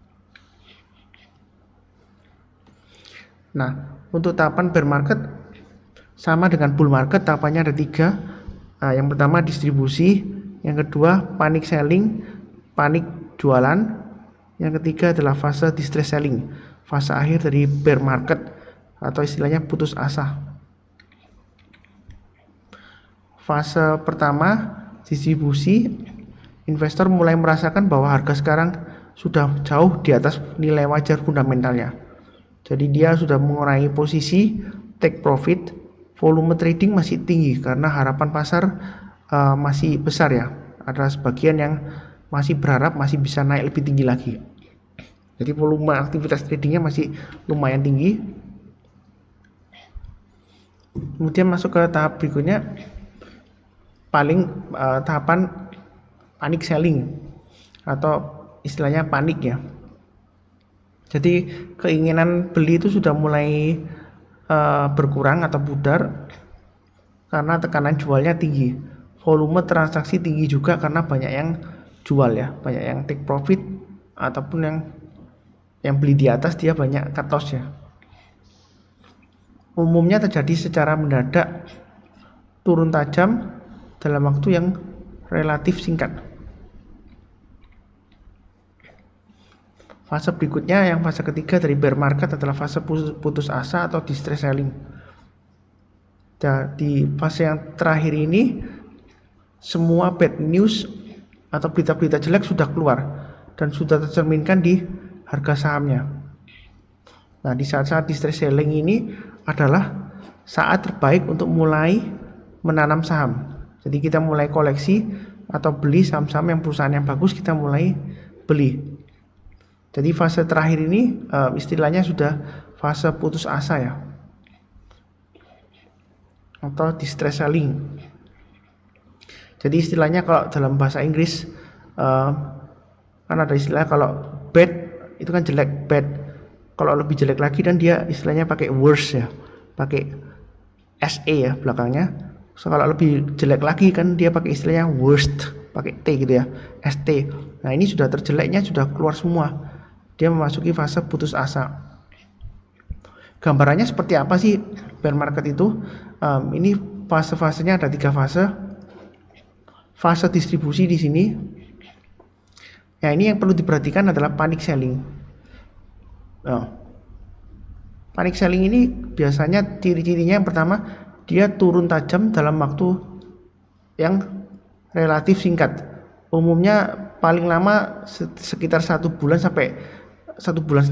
Nah, untuk tahapan bear market sama dengan bull market, tahapannya ada 3. Yang pertama distribusi, yang kedua panic selling, panik jualan, yang ketiga adalah fase distress selling, fase akhir dari bear market atau istilahnya putus asa. Fase pertama distribusi, investor mulai merasakan bahwa harga sekarang sudah jauh di atas nilai wajar fundamentalnya. Jadi dia sudah mengurangi posisi, take profit, volume trading masih tinggi karena harapan pasar masih besar ya. Ada sebagian yang masih berharap masih bisa naik lebih tinggi lagi. Jadi volume aktivitas tradingnya masih lumayan tinggi. Kemudian masuk ke tahap berikutnya, tahapan panic selling atau istilahnya panik ya. Jadi keinginan beli itu sudah mulai berkurang atau pudar karena tekanan jualnya tinggi. Volume transaksi tinggi juga karena banyak yang jual ya, banyak yang take profit ataupun yang beli di atas dia banyak cut loss ya. Umumnya terjadi secara mendadak, turun tajam dalam waktu yang relatif singkat. Fase berikutnya, yang fase ketiga dari bear market adalah fase putus asa atau distress selling. Di fase yang terakhir ini, semua bad news atau berita-berita jelek sudah keluar dan sudah tercerminkan di harga sahamnya. Nah, di saat-saat distress selling ini adalah saat terbaik untuk mulai menanam saham. Jadi kita mulai koleksi atau beli saham-saham yang perusahaan yang bagus, kita mulai beli. Jadi fase terakhir ini istilahnya sudah fase putus asa ya. atau distress selling. Jadi istilahnya kalau dalam bahasa Inggris kan ada istilah kalau bad itu kan jelek, bad. Kalau lebih jelek lagi dan dia istilahnya pakai worse ya, pakai SE ya belakangnya. So, kalau lebih jelek lagi kan dia pakai istilahnya worst, pakai T gitu ya, ST. Nah ini sudah terjeleknya sudah keluar semua, dia memasuki fase putus asa. Gambarannya seperti apa sih bear market itu? Ini fase-fasenya ada 3 fase. Fase distribusi di sini. Ya ini yang perlu diperhatikan adalah panic selling. Panic selling ini biasanya ciri-cirinya yang pertama dia turun tajam dalam waktu yang relatif singkat. Umumnya paling lama sekitar 1 bulan sampai 1,5 bulan.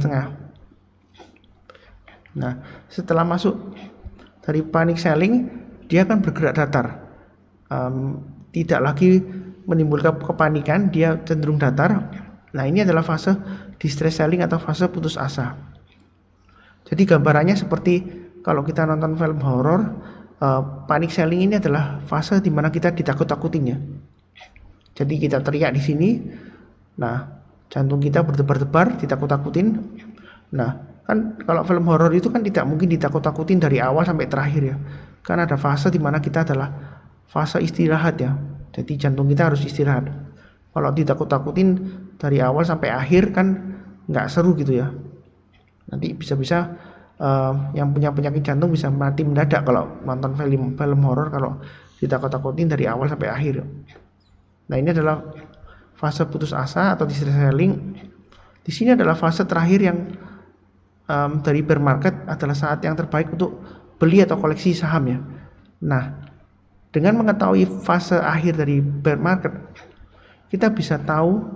Nah, setelah masuk dari panic selling, dia akan bergerak datar. Tidak lagi menimbulkan kepanikan, dia cenderung datar. Nah, ini adalah fase distress selling atau fase putus asa. Jadi gambarannya seperti kalau kita nonton film horor, panic selling ini adalah fase di mana kita ditakut-takutin ya. Jadi kita teriak di sini, nah jantung kita berdebar-debar, ditakut-takutin. Nah, kan kalau film horor itu kan tidak mungkin ditakut-takutin dari awal sampai terakhir ya. Kan ada fase di mana kita adalah fase istirahat ya. Jadi jantung kita harus istirahat. Kalau ditakut-takutin dari awal sampai akhir kan nggak seru gitu ya. Nanti bisa-bisa yang punya penyakit jantung bisa mati mendadak kalau nonton film horor kalau ditakut-takutin dari awal sampai akhir. Nah, ini adalah fase putus asa atau distress selling. Di sini adalah fase terakhir yang dari bear market adalah saat yang terbaik untuk beli atau koleksi saham ya. Nah, dengan mengetahui fase akhir dari bear market, kita bisa tahu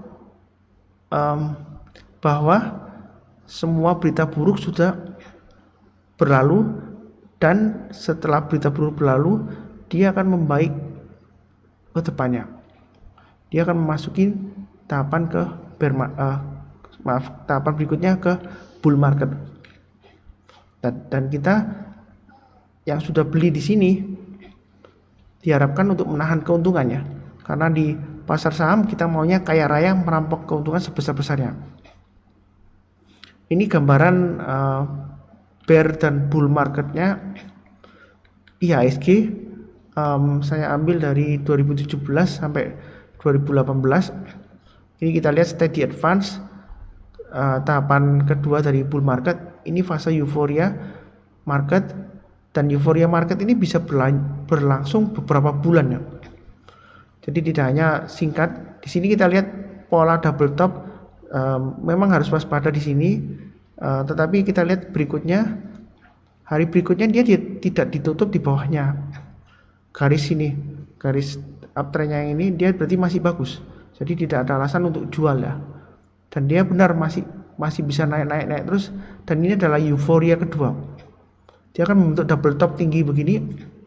bahwa semua berita buruk sudah berlalu, dan setelah berita buruk berlalu, dia akan membaik ke depannya. Dia akan memasuki tahapan ke tahapan berikutnya ke bull market. Dan kita yang sudah beli di sini diharapkan untuk menahan keuntungannya, karena di pasar saham kita maunya kaya raya merampok keuntungan sebesar-besarnya. Ini gambaran bear dan bull marketnya IHSG. Saya ambil dari 2017 sampai 2018. Ini kita lihat steady advance, tahapan kedua dari bull market. Ini fase euforia market, dan euforia market ini bisa berlangsung beberapa bulan ya. Jadi tidak hanya singkat. Di sini kita lihat pola double top, memang harus waspada di sini. Tetapi kita lihat berikutnya, hari berikutnya dia tidak ditutup di bawahnya. Garis ini, garis uptrendnya ini dia berarti masih bagus. Jadi tidak ada alasan untuk jual ya. Dan dia benar masih bisa naik terus, dan ini adalah euforia kedua. Dia akan membentuk double top tinggi begini.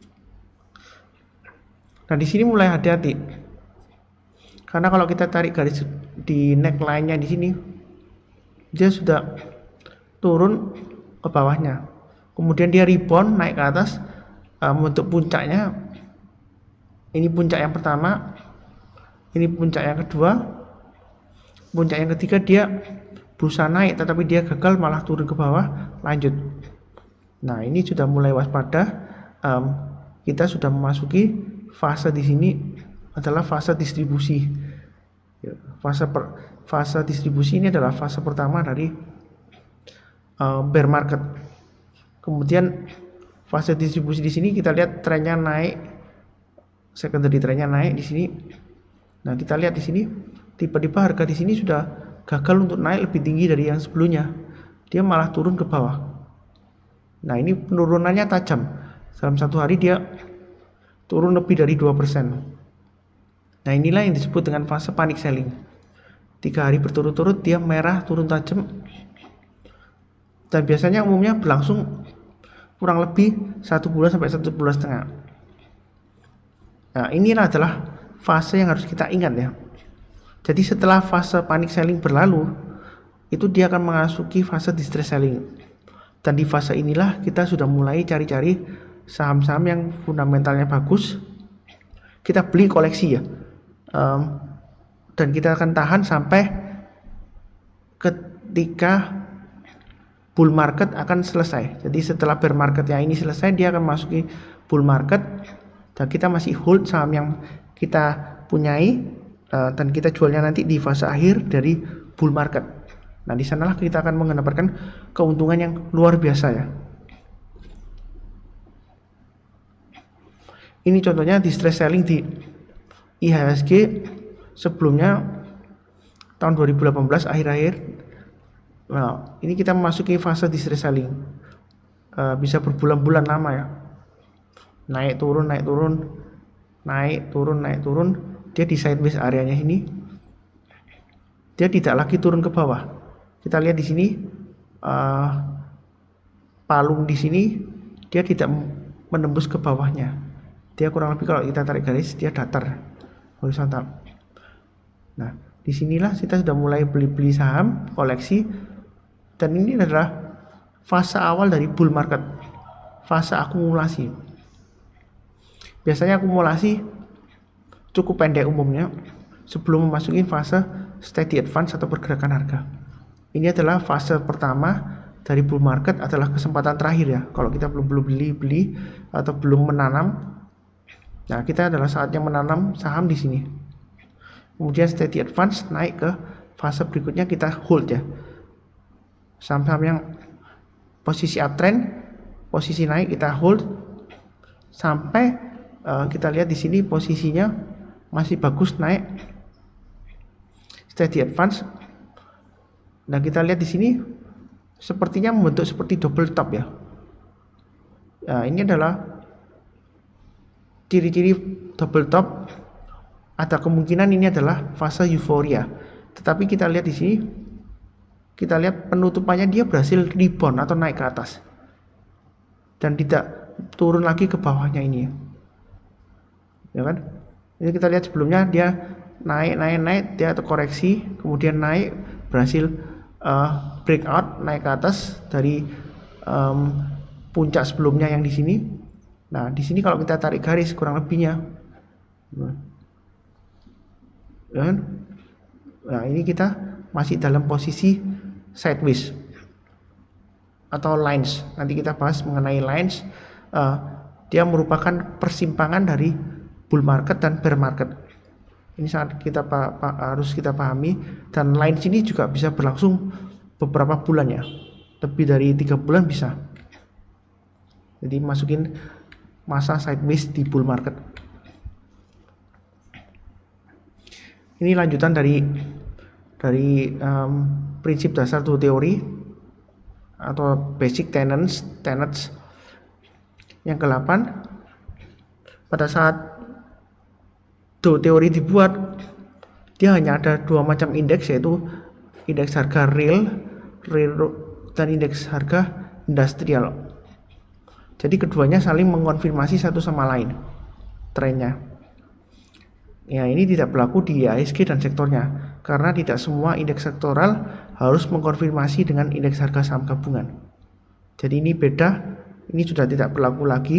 Nah, di sini mulai hati-hati. Karena kalau kita tarik garis di neckline-nya di sini, dia sudah turun ke bawahnya. Kemudian dia rebound naik ke atas, membentuk puncaknya. Ini puncak yang pertama, ini puncak yang kedua, puncak yang ketiga dia berusaha naik tetapi dia gagal, malah turun ke bawah, lanjut. Nah, ini sudah mulai waspada. Kita sudah memasuki fase di sini adalah fase distribusi. Fase distribusi ini adalah fase pertama dari bear market. Kemudian fase distribusi di sini kita lihat trennya naik, secondary trennya naik di sini. Nah, kita lihat di sini tiba-tiba harga di sini sudah gagal untuk naik lebih tinggi dari yang sebelumnya. Dia malah turun ke bawah. Nah, ini penurunannya tajam. Dalam satu hari dia turun lebih dari 2%. Nah, inilah yang disebut dengan fase panic selling. 3 hari berturut-turut dia merah turun tajam. Dan biasanya umumnya berlangsung kurang lebih 1 bulan sampai 1,5 bulan. Nah, inilah adalah fase yang harus kita ingat ya. Jadi setelah fase panic selling berlalu, itu dia akan memasuki fase distress selling. Dan di fase inilah kita sudah mulai cari-cari saham-saham yang fundamentalnya bagus, kita beli koleksi ya, dan kita akan tahan sampai ketika bull market akan selesai. Jadi setelah bear marketnya ini selesai, dia akan masuki bull market, dan kita masih hold saham yang kita punyai, dan kita jualnya nanti di fase akhir dari bull market. Nah, di sanalah kita akan mendapatkan keuntungan yang luar biasa ya. Ini contohnya distress selling di IHSG sebelumnya tahun 2018 akhir-akhir. Nah, ini kita memasuki fase distress selling, bisa berbulan-bulan lama ya, naik turun, naik turun, naik turun, naik turun. Dia di sideways areanya ini, dia tidak lagi turun ke bawah. Kita lihat di sini, palung di sini dia tidak menembus ke bawahnya. Dia kurang lebih kalau kita tarik garis, dia datar horizontal. Nah, disinilah kita sudah mulai beli-beli saham koleksi, dan ini adalah fase awal dari bull market, fase akumulasi. Biasanya akumulasi cukup pendek umumnya sebelum memasuki fase steady advance atau pergerakan harga. Ini adalah fase pertama dari bull market, adalah kesempatan terakhir ya. Kalau kita belum beli atau belum menanam, nah kita adalah saatnya menanam saham di sini. Kemudian steady advance naik ke fase berikutnya, kita hold ya. Saham-saham yang posisi uptrend, posisi naik kita hold sampai kita lihat di sini posisinya masih bagus, naik steady advance. Nah, kita lihat di sini sepertinya membentuk seperti double top ya. Nah, ini adalah ciri-ciri double top. Ada kemungkinan ini adalah fase euforia. Tetapi kita lihat di sini, kita lihat penutupannya dia berhasil rebound atau naik ke atas dan tidak turun lagi ke bawahnya ini ya kan. Ini kita lihat sebelumnya dia naik, dia terkoreksi, kemudian naik, berhasil breakout, naik ke atas dari puncak sebelumnya yang di sini. Nah, di sini kalau kita tarik garis kurang lebihnya, nah ini kita masih dalam posisi sideways atau lines. Nanti kita bahas mengenai lines. Dia merupakan persimpangan dari bull market dan bear market. Ini sangat harus kita pahami, dan lines ini juga bisa berlangsung beberapa bulan ya, lebih dari 3 bulan bisa. Jadi masukin masa sideways di bull market. Ini lanjutan dari prinsip dasar Dow teori atau basic tenets yang ke-8. Pada saat Dow teori dibuat, dia hanya ada 2 macam indeks, yaitu indeks harga real dan indeks harga industrial. Jadi keduanya saling mengonfirmasi satu sama lain trennya. Ya, ini tidak berlaku di IHSG dan sektornya, karena tidak semua indeks sektoral harus mengkonfirmasi dengan indeks harga saham gabungan. Jadi ini beda, ini sudah tidak berlaku lagi.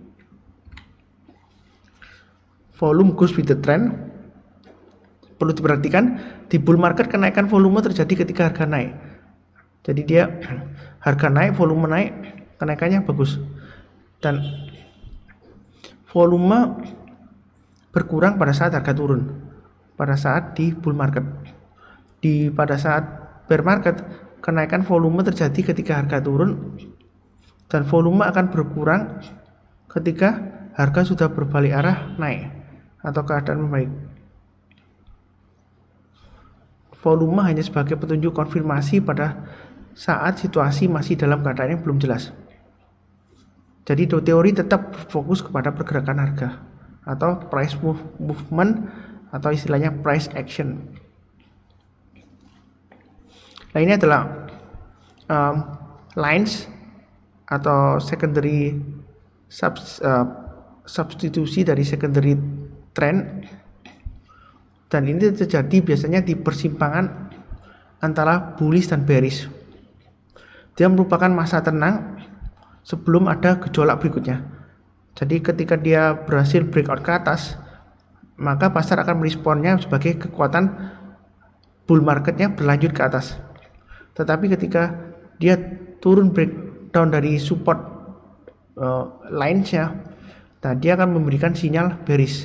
Volume goes with the trend. Perlu diperhatikan, di bull market kenaikan volume terjadi ketika harga naik. Jadi dia harga naik, volume naik, kenaikannya bagus. Dan volume berkurang pada saat harga turun, pada saat di bull market. Pada saat bear market, kenaikan volume terjadi ketika harga turun, dan volume akan berkurang ketika harga sudah berbalik arah naik atau keadaan membaik. Volume hanya sebagai petunjuk konfirmasi pada saat situasi masih dalam keadaan yang belum jelas. Jadi Dow teori tetap fokus kepada pergerakan harga atau price movement atau istilahnya price action. Nah, ini adalah lines atau secondary substitusi dari secondary trend, dan ini terjadi biasanya di persimpangan antara bullish dan bearish. Dia merupakan masa tenang sebelum ada gejolak berikutnya. Jadi ketika dia berhasil breakout ke atas, maka pasar akan meresponnya sebagai kekuatan bull marketnya berlanjut ke atas. Tetapi ketika dia turun breakdown dari support lines-nya, nah dia akan memberikan sinyal bearish.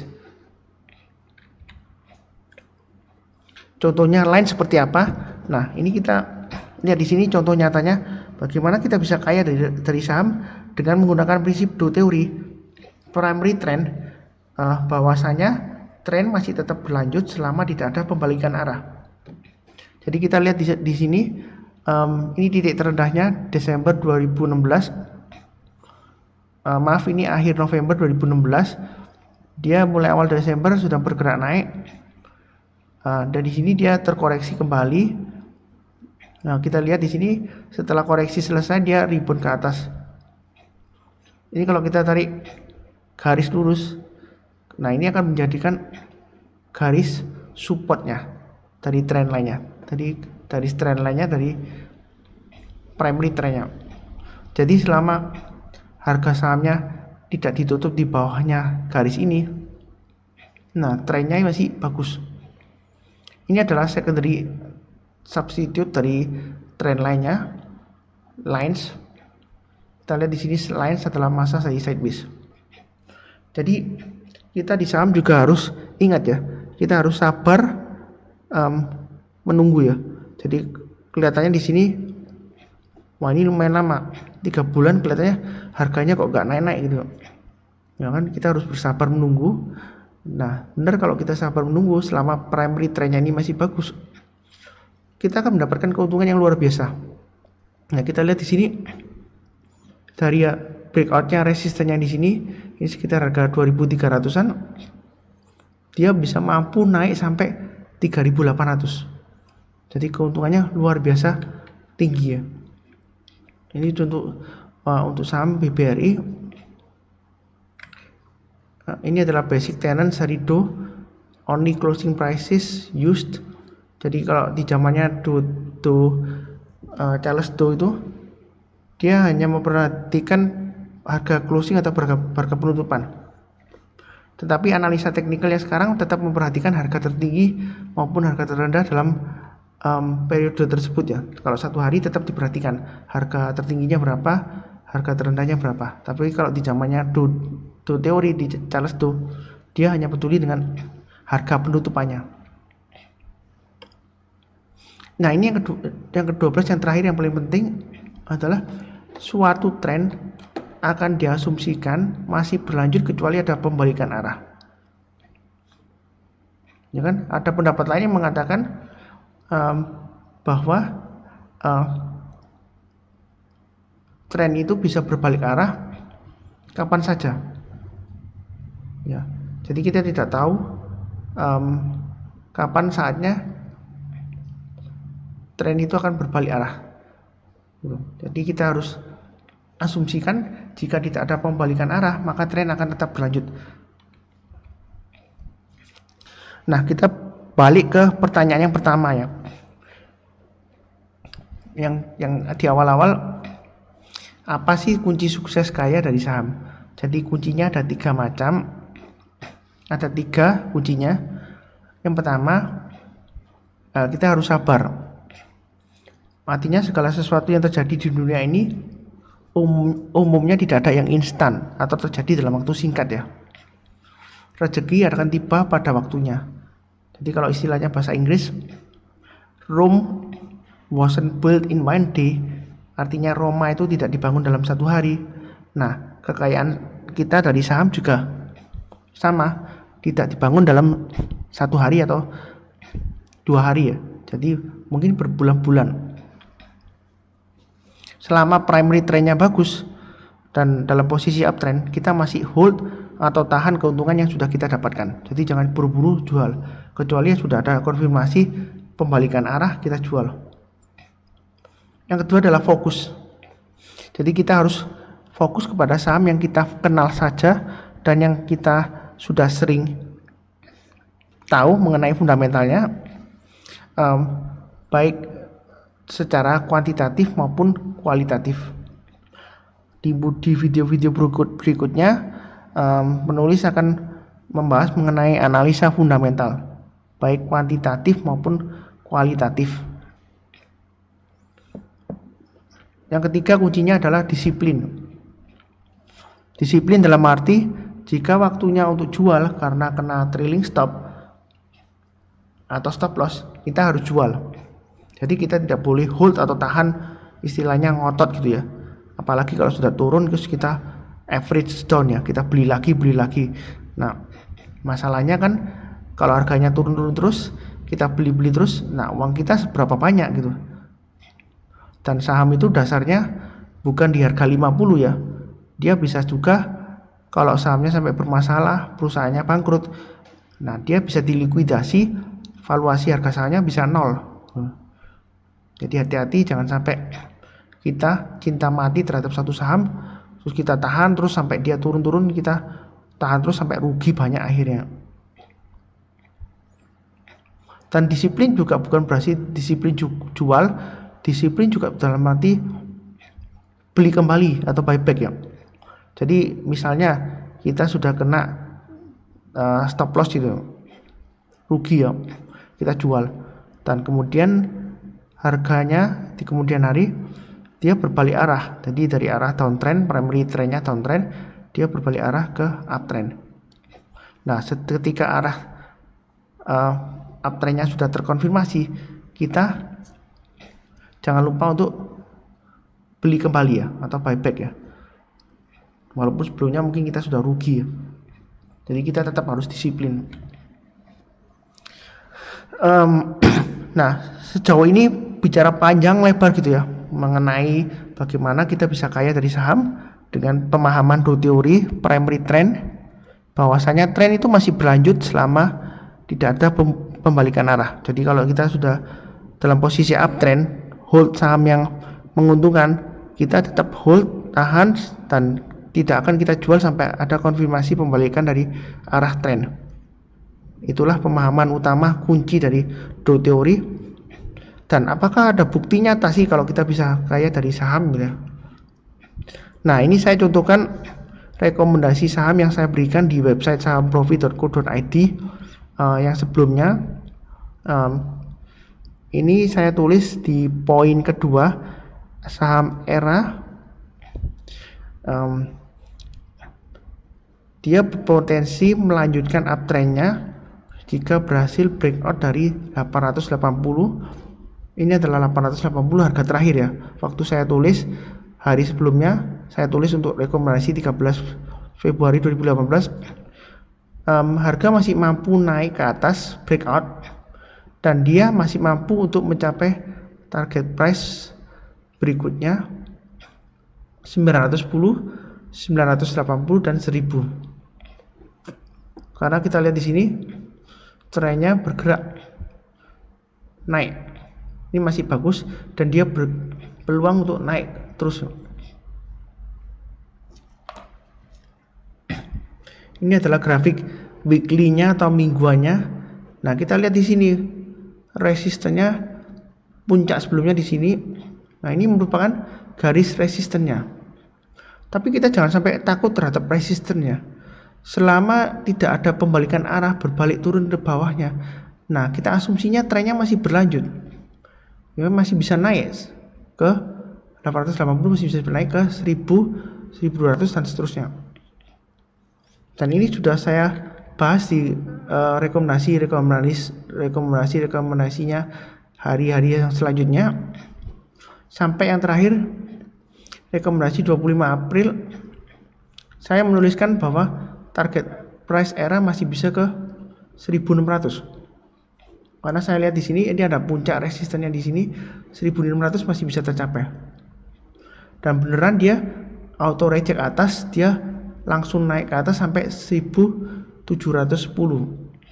Contohnya line seperti apa? Nah, ini kita lihat di sini contoh nyatanya bagaimana kita bisa kaya dari saham dengan menggunakan prinsip Do teori primary trend, bahwasanya tren masih tetap berlanjut selama tidak ada pembalikan arah. Jadi kita lihat di sini, ini titik terendahnya Desember 2016. Maaf, ini akhir November 2016. Dia mulai awal Desember sudah bergerak naik. Dan di sini dia terkoreksi kembali. Nah, kita lihat di sini setelah koreksi selesai dia rebound ke atas. Ini kalau kita tarik garis lurus, nah ini akan menjadikan garis supportnya dari trend line-nya. Tadi dari trend line-nya dari primary trend-nya. Jadi selama harga sahamnya tidak ditutup di bawahnya garis ini, nah trend-nya masih bagus. Ini adalah secondary substitute dari trend line-nya, lines. Kita lihat di sini lines adalah masa sideways. Jadi kita di saham juga harus ingat ya, kita harus sabar menunggu ya. Jadi kelihatannya di sini, wah ini lumayan lama, 3 bulan kelihatannya harganya kok nggak naik-naik gitu. Ya kan, kita harus bersabar menunggu. Nah, benar kalau kita sabar menunggu selama primary trendnya ini masih bagus, kita akan mendapatkan keuntungan yang luar biasa. Nah, kita lihat di sini dari breakoutnya resistennya di sini, ini sekitar harga 2.300-an, dia bisa mampu naik sampai 3.800. Jadi keuntungannya luar biasa tinggi ya. Ini untuk saham BBRI. Ini adalah basic tenet seri Do, only closing prices used. Jadi kalau di zamannya Charles Do itu, dia hanya memperhatikan harga closing atau harga penutupan. Tetapi analisa teknikalnya sekarang tetap memperhatikan harga tertinggi maupun harga terendah dalam periode tersebut ya. Kalau satu hari tetap diperhatikan harga tertingginya berapa, harga terendahnya berapa. Tapi kalau di zamannya Do teori di Charles Do, dia hanya peduli dengan harga penutupannya. Nah, ini yang ke-12, yang terakhir, yang paling penting adalah suatu tren akan diasumsikan masih berlanjut kecuali ada pembalikan arah. Ya kan? Ada pendapat lain yang mengatakan bahwa tren itu bisa berbalik arah kapan saja. Ya, jadi kita tidak tahu kapan saatnya tren itu akan berbalik arah. Jadi kita harus asumsikan jika tidak ada pembalikan arah maka tren akan tetap berlanjut. Nah, kita balik ke pertanyaan yang pertama ya. Yang di awal-awal, apa sih kunci sukses kaya dari saham? Jadi kuncinya ada 3 macam. Ada 3 kuncinya. Yang pertama, kita harus sabar. Artinya segala sesuatu yang terjadi di dunia ini umumnya tidak ada yang instan atau terjadi dalam waktu singkat ya. Rezeki akan tiba pada waktunya. Jadi kalau istilahnya bahasa Inggris, Rome wasn't built in one day, artinya Roma itu tidak dibangun dalam 1 hari. Nah, kekayaan kita dari saham juga sama, tidak dibangun dalam 1 hari atau 2 hari ya. Jadi mungkin berbulan-bulan. Selama primary trendnya bagus dan dalam posisi uptrend, kita masih hold atau tahan keuntungan yang sudah kita dapatkan. Jadi jangan buru-buru jual, kecuali sudah ada konfirmasi pembalikan arah, kita jual. Yang kedua adalah fokus. Jadi kita harus fokus kepada saham yang kita kenal saja dan yang kita sudah sering tahu mengenai fundamentalnya, baik secara kuantitatif maupun kualitatif. Di video-video berikutnya penulis akan membahas mengenai analisa fundamental, baik kuantitatif maupun kualitatif. Yang ketiga kuncinya adalah disiplin. Disiplin dalam arti jika waktunya untuk jual karena kena trailing stop atau stop loss, kita harus jual. Jadi kita tidak boleh hold atau tahan, istilahnya ngotot gitu ya. Apalagi kalau sudah turun terus kita average down ya, kita beli lagi. Nah, masalahnya kan kalau harganya turun terus, kita beli terus, nah uang kita seberapa banyak gitu. Dan saham itu dasarnya bukan di harga 50 ya. Dia bisa juga kalau sahamnya sampai bermasalah, perusahaannya bangkrut, nah dia bisa dilikuidasi, valuasi harga sahamnya bisa 0. Jadi hati-hati, jangan sampai kita cinta mati terhadap satu saham, terus kita tahan terus sampai dia turun, kita tahan terus sampai rugi banyak akhirnya. Dan disiplin juga bukan berarti disiplin jual, disiplin juga dalam arti beli kembali atau buyback ya. Jadi misalnya kita sudah kena stop loss gitu, rugi ya, kita jual, dan kemudian harganya di kemudian hari dia berbalik arah. Jadi dari arah downtrend, primary trendnya downtrend, dia berbalik arah ke uptrend. Nah, ketika arah uptrendnya sudah terkonfirmasi, kita jangan lupa untuk beli kembali ya, atau buyback ya. Walaupun sebelumnya mungkin kita sudah rugi ya. Jadi kita tetap harus disiplin. Nah, sejauh ini bicara panjang lebar gitu ya mengenai bagaimana kita bisa kaya dari saham dengan pemahaman dua teori primary trend, bahwasanya tren itu masih berlanjut selama tidak ada pembalikan arah. Jadi kalau kita sudah dalam posisi uptrend, hold saham yang menguntungkan, kita tetap hold, tahan, dan tidak akan kita jual sampai ada konfirmasi pembalikan dari arah tren. Itulah pemahaman utama kunci dari dua teori. Dan apakah ada bukti nyata sih kalau kita bisa kaya dari saham gitu? Nah, ini saya contohkan rekomendasi saham yang saya berikan di website sahamprofit.co.id yang sebelumnya. Ini saya tulis di poin kedua, saham ERA dia berpotensi melanjutkan uptrendnya jika berhasil breakout dari 880. Ini adalah 880 harga terakhir ya. Waktu saya tulis hari sebelumnya, saya tulis untuk rekomendasi 13 Februari 2018, harga masih mampu naik ke atas breakout, dan dia masih mampu untuk mencapai target price berikutnya 910, 980 dan 1000. Karena kita lihat di sini trennya bergerak naik. Ini masih bagus dan dia berpeluang untuk naik terus. Ini adalah grafik weekly-nya atau mingguannya. Nah, kita lihat di sini resistennya, puncak sebelumnya di sini. Nah, ini merupakan garis resistennya. Tapi kita jangan sampai takut terhadap resistennya. Selama tidak ada pembalikan arah berbalik turun ke bawahnya, nah kita asumsinya trennya masih berlanjut. Ya, masih bisa naik ke 880, masih bisa naik ke 1000, 1200 dan seterusnya. Dan ini sudah saya bahas di rekomendasinya hari-hari yang selanjutnya. Sampai yang terakhir, rekomendasi 25 April, saya menuliskan bahwa target price ERA masih bisa ke 1600. Karena saya lihat di sini ini ada puncak resistennya di sini, 1600 masih bisa tercapai. Dan beneran dia auto reject atas, dia langsung naik ke atas sampai 1710.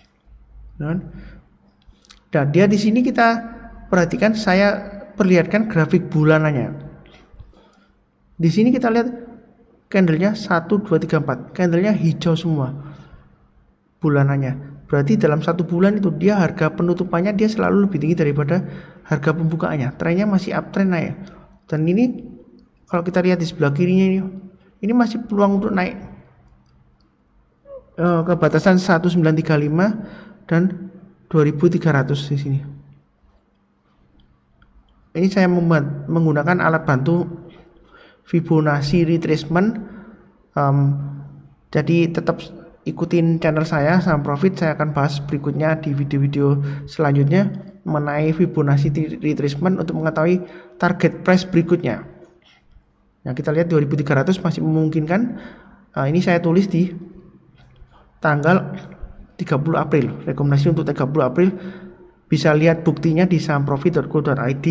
Dan dia di sini kita perhatikan, saya perlihatkan grafik bulanannya. Di sini kita lihat candlenya 1, 2, 3, 4. Candlenya hijau semua bulanannya. Berarti dalam satu bulan itu dia harga penutupannya dia selalu lebih tinggi daripada harga pembukaannya. Trennya masih uptrend naik. Dan ini kalau kita lihat di sebelah kirinya ini masih peluang untuk naik. ke batasan 1935 dan 2300 di sini. Ini saya menggunakan alat bantu Fibonacci retracement. Jadi tetap ikutin channel saya Saham Profit. Saya akan bahas berikutnya di video-video selanjutnya mengenai Fibonacci retracement untuk mengetahui target price berikutnya. Nah, kita lihat 2300 masih memungkinkan. Ini saya tulis di tanggal 30 April. Rekomendasi untuk 30 April. Bisa lihat buktinya di sahamprofit.co.id.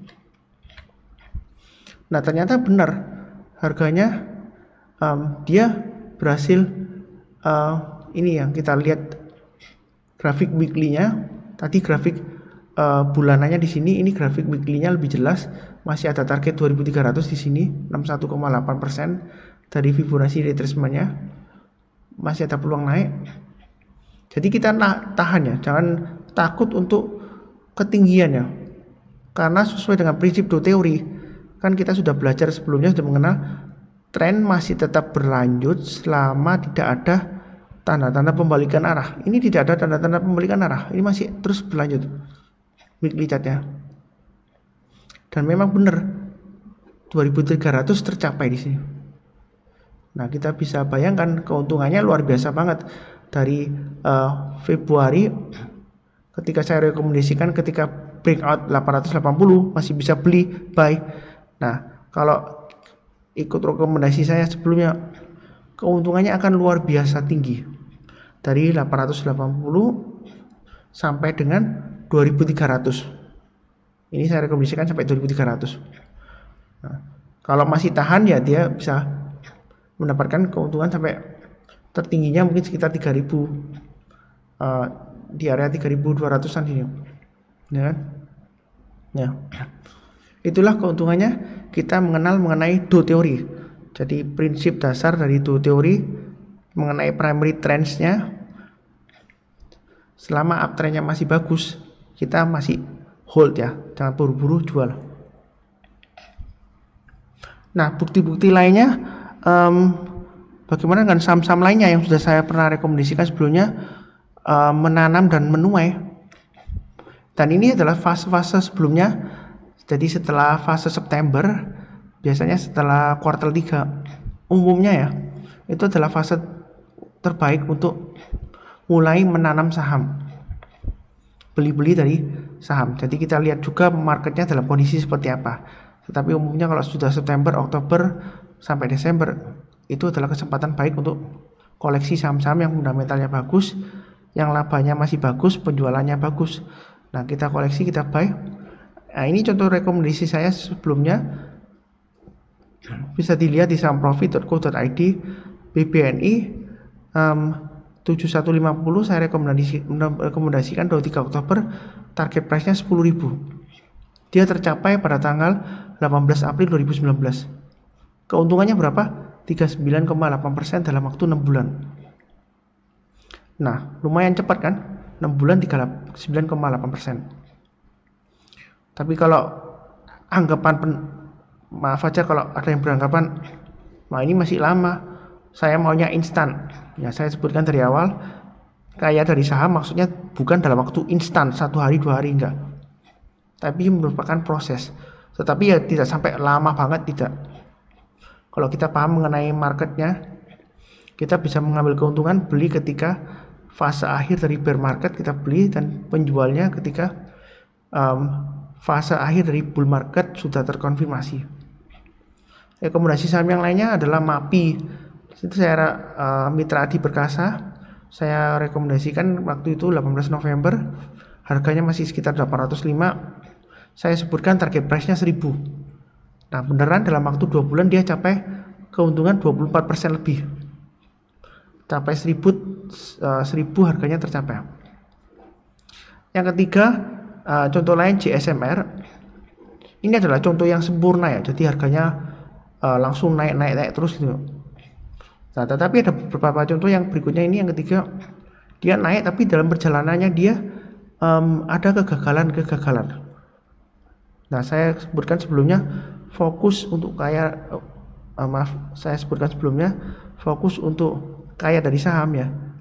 Nah, ternyata benar harganya dia berhasil. Ini yang kita lihat grafik weekly-nya. Tadi grafik bulanannya di sini, ini grafik weekly-nya lebih jelas. Masih ada target 2300 di sini, 61,8% dari Fibonacci retracement-nya. Masih ada peluang naik. Jadi kita tahan ya, jangan takut untuk ketinggiannya. Karena sesuai dengan prinsip do teori, kan kita sudah belajar sebelumnya, sudah mengenal tren masih tetap berlanjut selama tidak ada tanda-tanda pembalikan arah. Ini tidak ada tanda-tanda pembalikan arah, ini masih terus berlanjut weekly chart-nya. Dan memang benar 2300 tercapai di sini. Nah, kita bisa bayangkan keuntungannya luar biasa banget dari Februari ketika saya rekomendasikan ketika breakout 880 masih bisa beli buy. Nah, kalau ikut rekomendasi saya sebelumnya, keuntungannya akan luar biasa tinggi dari 880 sampai dengan 2300. Ini saya rekomendasikan sampai 2300. Nah, kalau masih tahan ya dia bisa mendapatkan keuntungan sampai tertingginya mungkin sekitar 3000, di area 3200-an sini, ya kan? Ya, itulah keuntungannya kita mengenai do teori. Jadi prinsip dasar dari do teori mengenai primary trends-nya, selama uptrend-nya masih bagus, kita masih hold ya, jangan buru-buru jual. Nah, bukti-bukti lainnya, bagaimana dengan saham-saham lainnya yang sudah saya pernah rekomendasikan sebelumnya, menanam dan menuai. Dan ini adalah fase-fase sebelumnya. Jadi setelah fase September, biasanya setelah kuartal 3 umumnya ya, itu adalah fase terbaik untuk mulai menanam saham, beli-beli dari saham. Jadi kita lihat juga marketnya dalam kondisi seperti apa. Tetapi umumnya kalau sudah September, Oktober sampai Desember, itu adalah kesempatan baik untuk koleksi saham-saham yang fundamentalnya bagus, yang labanya masih bagus, penjualannya bagus. Nah, kita koleksi, kita buy. Nah, ini contoh rekomendasi saya sebelumnya, bisa dilihat di sahamprofit.co.id. BBNI 7150 saya rekomendasikan 23 Oktober, target price-nya 10.000. Dia tercapai pada tanggal 18 April 2019. Keuntungannya berapa? 39,8% dalam waktu 6 bulan. Nah, lumayan cepat kan? 6 bulan 39,8%. Tapi kalau anggapan maaf aja kalau ada yang beranggapan, nah ini masih lama, saya maunya instan. Ya, saya sebutkan dari awal, kaya dari saham maksudnya bukan dalam waktu instan, 1 hari 2 hari, enggak. Tapi merupakan proses. Tetapi ya tidak sampai lama banget, tidak. Kalau kita paham mengenai marketnya, kita bisa mengambil keuntungan beli ketika fase akhir dari bear market, kita beli, dan penjualnya ketika fase akhir dari bull market sudah terkonfirmasi. Rekomendasi saham yang lainnya adalah MAPI. Itu saya Mitra Adi Perkasa, saya rekomendasikan waktu itu 18 November, harganya masih sekitar 805. Saya sebutkan target price-nya 1000. Nah, beneran dalam waktu 2 bulan dia capai keuntungan 24% lebih. Capai 1000 harganya tercapai. Yang ketiga, contoh lain JSMR. Ini adalah contoh yang sempurna ya. Jadi harganya langsung naik terus gitu. Nah, tetapi ada beberapa contoh yang berikutnya ini, yang ketiga, dia naik tapi dalam perjalanannya dia ada kegagalan. Nah, saya sebutkan sebelumnya fokus untuk fokus untuk kaya dari saham ya.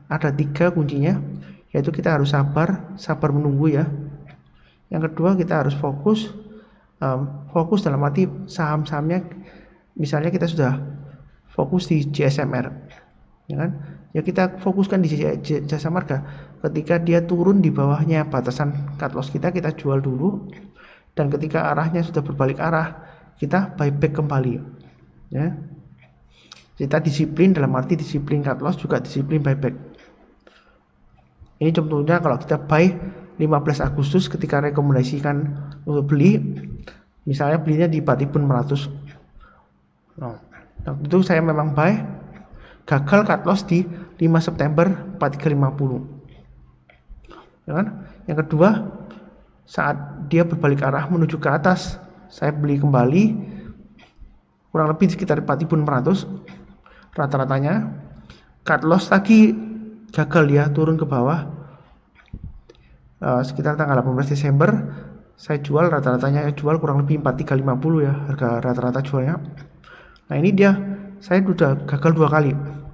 ada 3 kuncinya, yaitu kita harus sabar menunggu ya. Yang kedua, kita harus fokus dalam arti saham-sahamnya, misalnya kita sudah fokus di JSMR, ya kan? Ya kita fokuskan di Jasa Marga. Ketika dia turun di bawahnya batasan cut loss kita jual dulu, dan ketika arahnya sudah berbalik arah, kita buyback kembali, ya. Kita disiplin dalam arti disiplin cut loss, juga disiplin buyback. Ini contohnya kalau kita buy 15 Agustus ketika rekomendasikan untuk beli, misalnya belinya di 4.600. Nah, itu saya memang buy, gagal cut loss di 5 September 4.350, ya kan? Yang kedua, saat dia berbalik arah menuju ke atas, saya beli kembali kurang lebih sekitar 4.600 rata-ratanya. Cut loss lagi gagal, dia turun ke bawah sekitar tanggal 18 Desember. Saya jual, rata-ratanya jual kurang lebih 4.350 ya harga rata-rata jualnya. Nah ini saya sudah gagal 2 kali.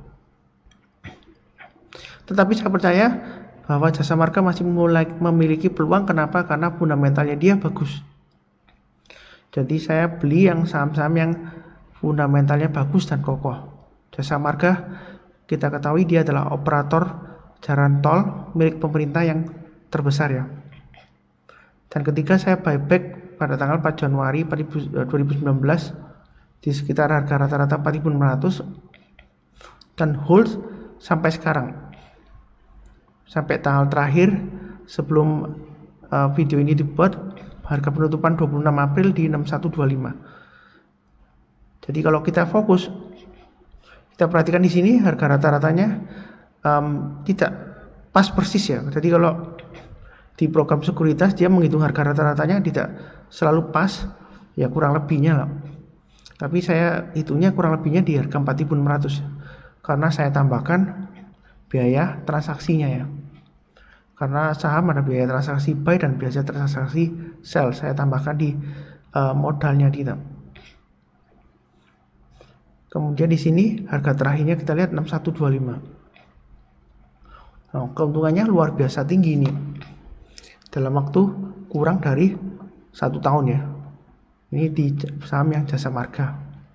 Tetapi saya percaya bahwa Jasa Marga masih memiliki peluang. Kenapa? Karena fundamentalnya dia bagus. Jadi saya beli yang saham-saham yang fundamentalnya bagus dan kokoh. Jasa Marga kita ketahui dia adalah operator jalan tol milik pemerintah yang terbesar ya. Dan ketika saya buyback pada tanggal 4 Januari 2019 di sekitar harga rata-rata 4.600 dan hold sampai sekarang, sampai tanggal terakhir sebelum video ini dibuat, harga penutupan 26 April di 6125. Jadi kalau kita fokus, kita perhatikan di sini harga rata-ratanya tidak pas persis ya. Jadi kalau di program sekuritas dia menghitung harga rata-ratanya tidak selalu pas, ya kurang lebihnya lah. Tapi saya hitungnya kurang lebihnya di harga 4.600 karena saya tambahkan biaya transaksinya ya. Karena saham ada biaya transaksi buy dan biaya transaksi sell, saya tambahkan di modalnya kita. Kemudian di sini harga terakhirnya kita lihat 6125. Nah, keuntungannya luar biasa tinggi ini. Dalam waktu kurang dari 1 tahun ya. Ini di saham yang Jasa Marga.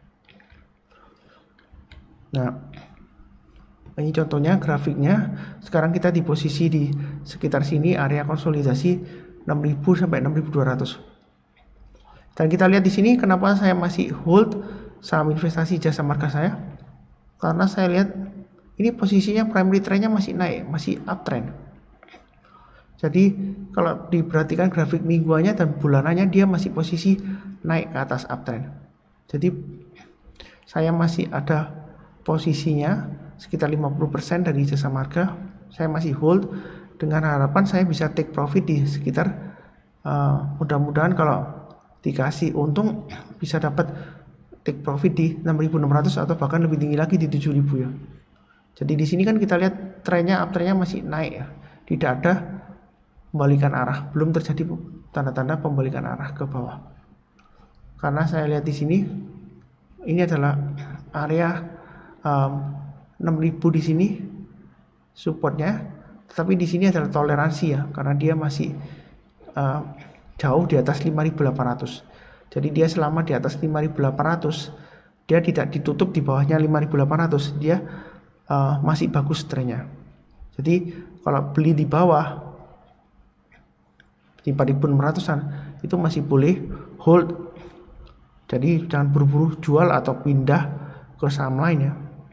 Nah, ini contohnya grafiknya. Sekarang kita di posisi di sekitar sini, area konsolidasi 6.000 sampai 6.200. Dan kita lihat di sini kenapa saya masih hold saham investasi Jasa Marga saya. Karena saya lihat ini posisinya primary trendnya masih naik, masih uptrend. Jadi kalau diperhatikan grafik mingguannya dan bulanannya, dia masih posisi naik ke atas uptrend. Jadi saya masih ada posisinya sekitar 50% dari Jasa Marga. Saya masih hold dengan harapan saya bisa take profit di sekitar mudah-mudahan kalau dikasih untung bisa dapat take profit di 6.600 atau bahkan lebih tinggi lagi di 7.000 ya. Jadi di sini kan kita lihat trennya uptrendnya masih naik ya. Tidak ada pembalikan arah, belum terjadi tanda-tanda pembalikan arah ke bawah. Karena saya lihat di sini ini adalah area 6.000 di sini supportnya, tetapi di sini adalah toleransi ya, karena dia masih jauh di atas 5.800. Jadi dia selama di atas 5.800 dia tidak ditutup di bawahnya 5.800, dia masih bagus trennya. Jadi kalau beli di bawah di 4.600-an itu masih boleh hold. Jadi jangan buru-buru jual atau pindah ke saham lain ya.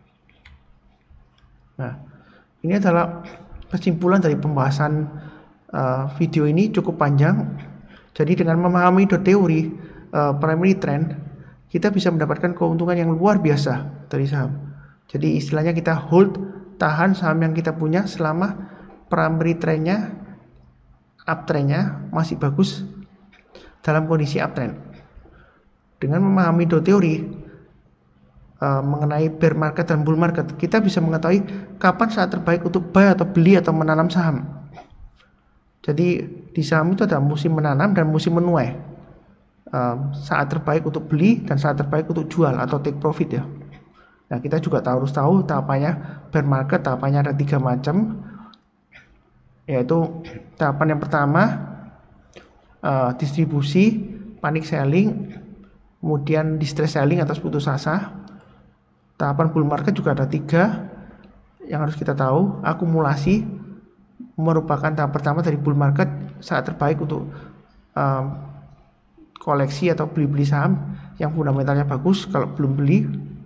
Nah, ini adalah kesimpulan dari pembahasan video ini cukup panjang. Jadi dengan memahami teori primary trend, kita bisa mendapatkan keuntungan yang luar biasa dari saham. Jadi istilahnya kita hold, tahan saham yang kita punya selama primary trendnya, uptrendnya masih bagus dalam kondisi uptrend. Dengan memahami teori mengenai bear market dan bull market, kita bisa mengetahui kapan saat terbaik untuk buy atau beli atau menanam saham. Jadi di saham itu ada musim menanam dan musim menuai. Saat terbaik untuk beli dan saat terbaik untuk jual atau take profit ya. Nah, kita juga harus tahu tahapannya bear market. Tahapannya ada 3 macam, yaitu tahapan yang pertama distribusi, panic selling, kemudian distress selling atau putus asa. Tahapan bull market juga ada 3 yang harus kita tahu. Akumulasi merupakan tahap pertama dari bull market, saat terbaik untuk koleksi atau beli-beli saham yang fundamentalnya bagus kalau belum beli.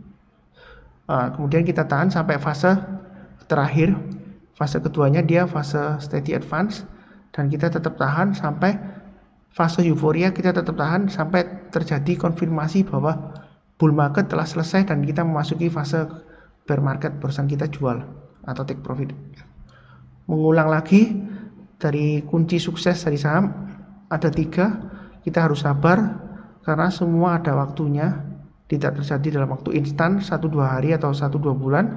Kemudian kita tahan sampai fase terakhir. Fase keduanya dia fase steady advance, dan kita tetap tahan sampai fase euforia. Kita tetap tahan sampai terjadi konfirmasi bahwa bull market telah selesai dan kita memasuki fase bear market, barusan kita jual atau take profit. Mengulang lagi, dari kunci sukses dari saham ada 3. Kita harus sabar karena semua ada waktunya, tidak terjadi dalam waktu instan 1-2 hari atau 1-2 bulan.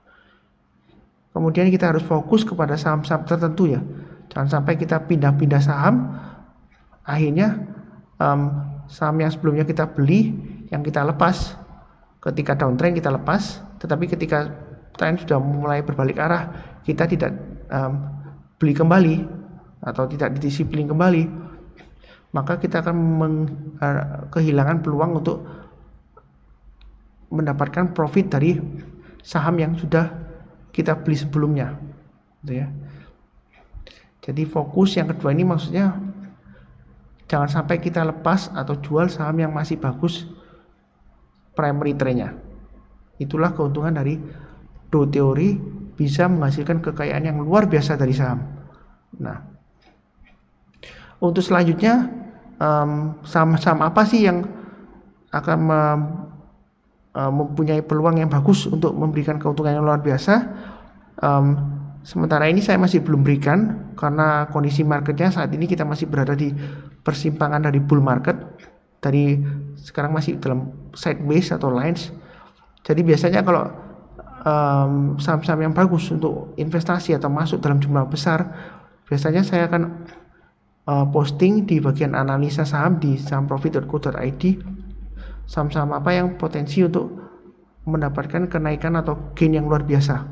Kemudian kita harus fokus kepada saham-saham tertentu ya, jangan sampai kita pindah-pindah saham, akhirnya saham yang sebelumnya kita beli, yang kita lepas ketika downtrend kita lepas, tetapi ketika trend sudah mulai berbalik arah kita tidak beli kembali atau tidak didisiplin kembali, maka kita akan kehilangan peluang untuk mendapatkan profit dari saham yang sudah kita beli sebelumnya, gitu ya. Jadi fokus yang kedua ini maksudnya jangan sampai kita lepas atau jual saham yang masih bagus primary trendnya. Itulah keuntungan dari Dow teori, bisa menghasilkan kekayaan yang luar biasa dari saham. Nah, untuk selanjutnya saham-saham apa sih yang akan mempunyai peluang yang bagus untuk memberikan keuntungan yang luar biasa? Sementara ini saya masih belum berikan karena kondisi marketnya saat ini kita masih berada di persimpangan dari bull market. Dari sekarang masih dalam sideways atau lines. Jadi biasanya kalau saham-saham yang bagus untuk investasi atau masuk dalam jumlah besar, biasanya saya akan posting di bagian analisa saham di sahamprofit.co.id. Saham-saham apa yang potensi untuk mendapatkan kenaikan atau gain yang luar biasa.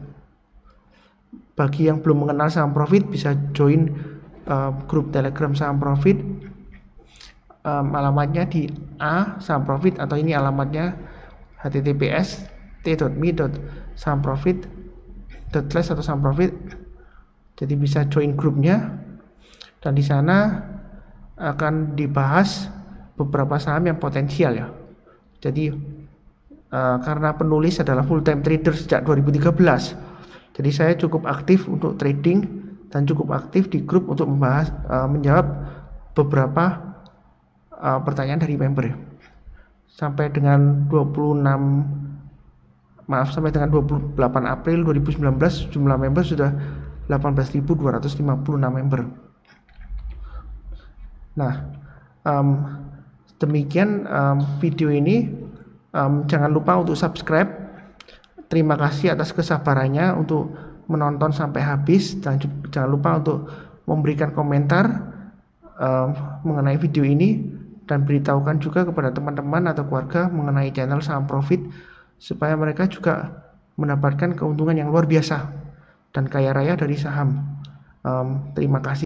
Bagi yang belum mengenal saham profit, bisa join grup Telegram saham profit. Alamatnya di A saham profit, atau ini alamatnya https://t.me/sahamprofit/ atau saham profit. Jadi bisa join grupnya, dan di sana akan dibahas beberapa saham yang potensial ya. Jadi karena penulis adalah full time trader sejak 2013, jadi saya cukup aktif untuk trading dan cukup aktif di grup untuk membahas menjawab beberapa pertanyaan dari member ya. Sampai dengan 28 April 2019 jumlah member sudah 18.256 member. Nah, demikian video ini. Jangan lupa untuk subscribe. Terima kasih atas kesabarannya untuk menonton sampai habis, dan jangan lupa untuk memberikan komentar mengenai video ini, dan beritahukan juga kepada teman-teman atau keluarga mengenai channel Saham Profit supaya mereka juga mendapatkan keuntungan yang luar biasa dan kaya raya dari saham. Terima kasih.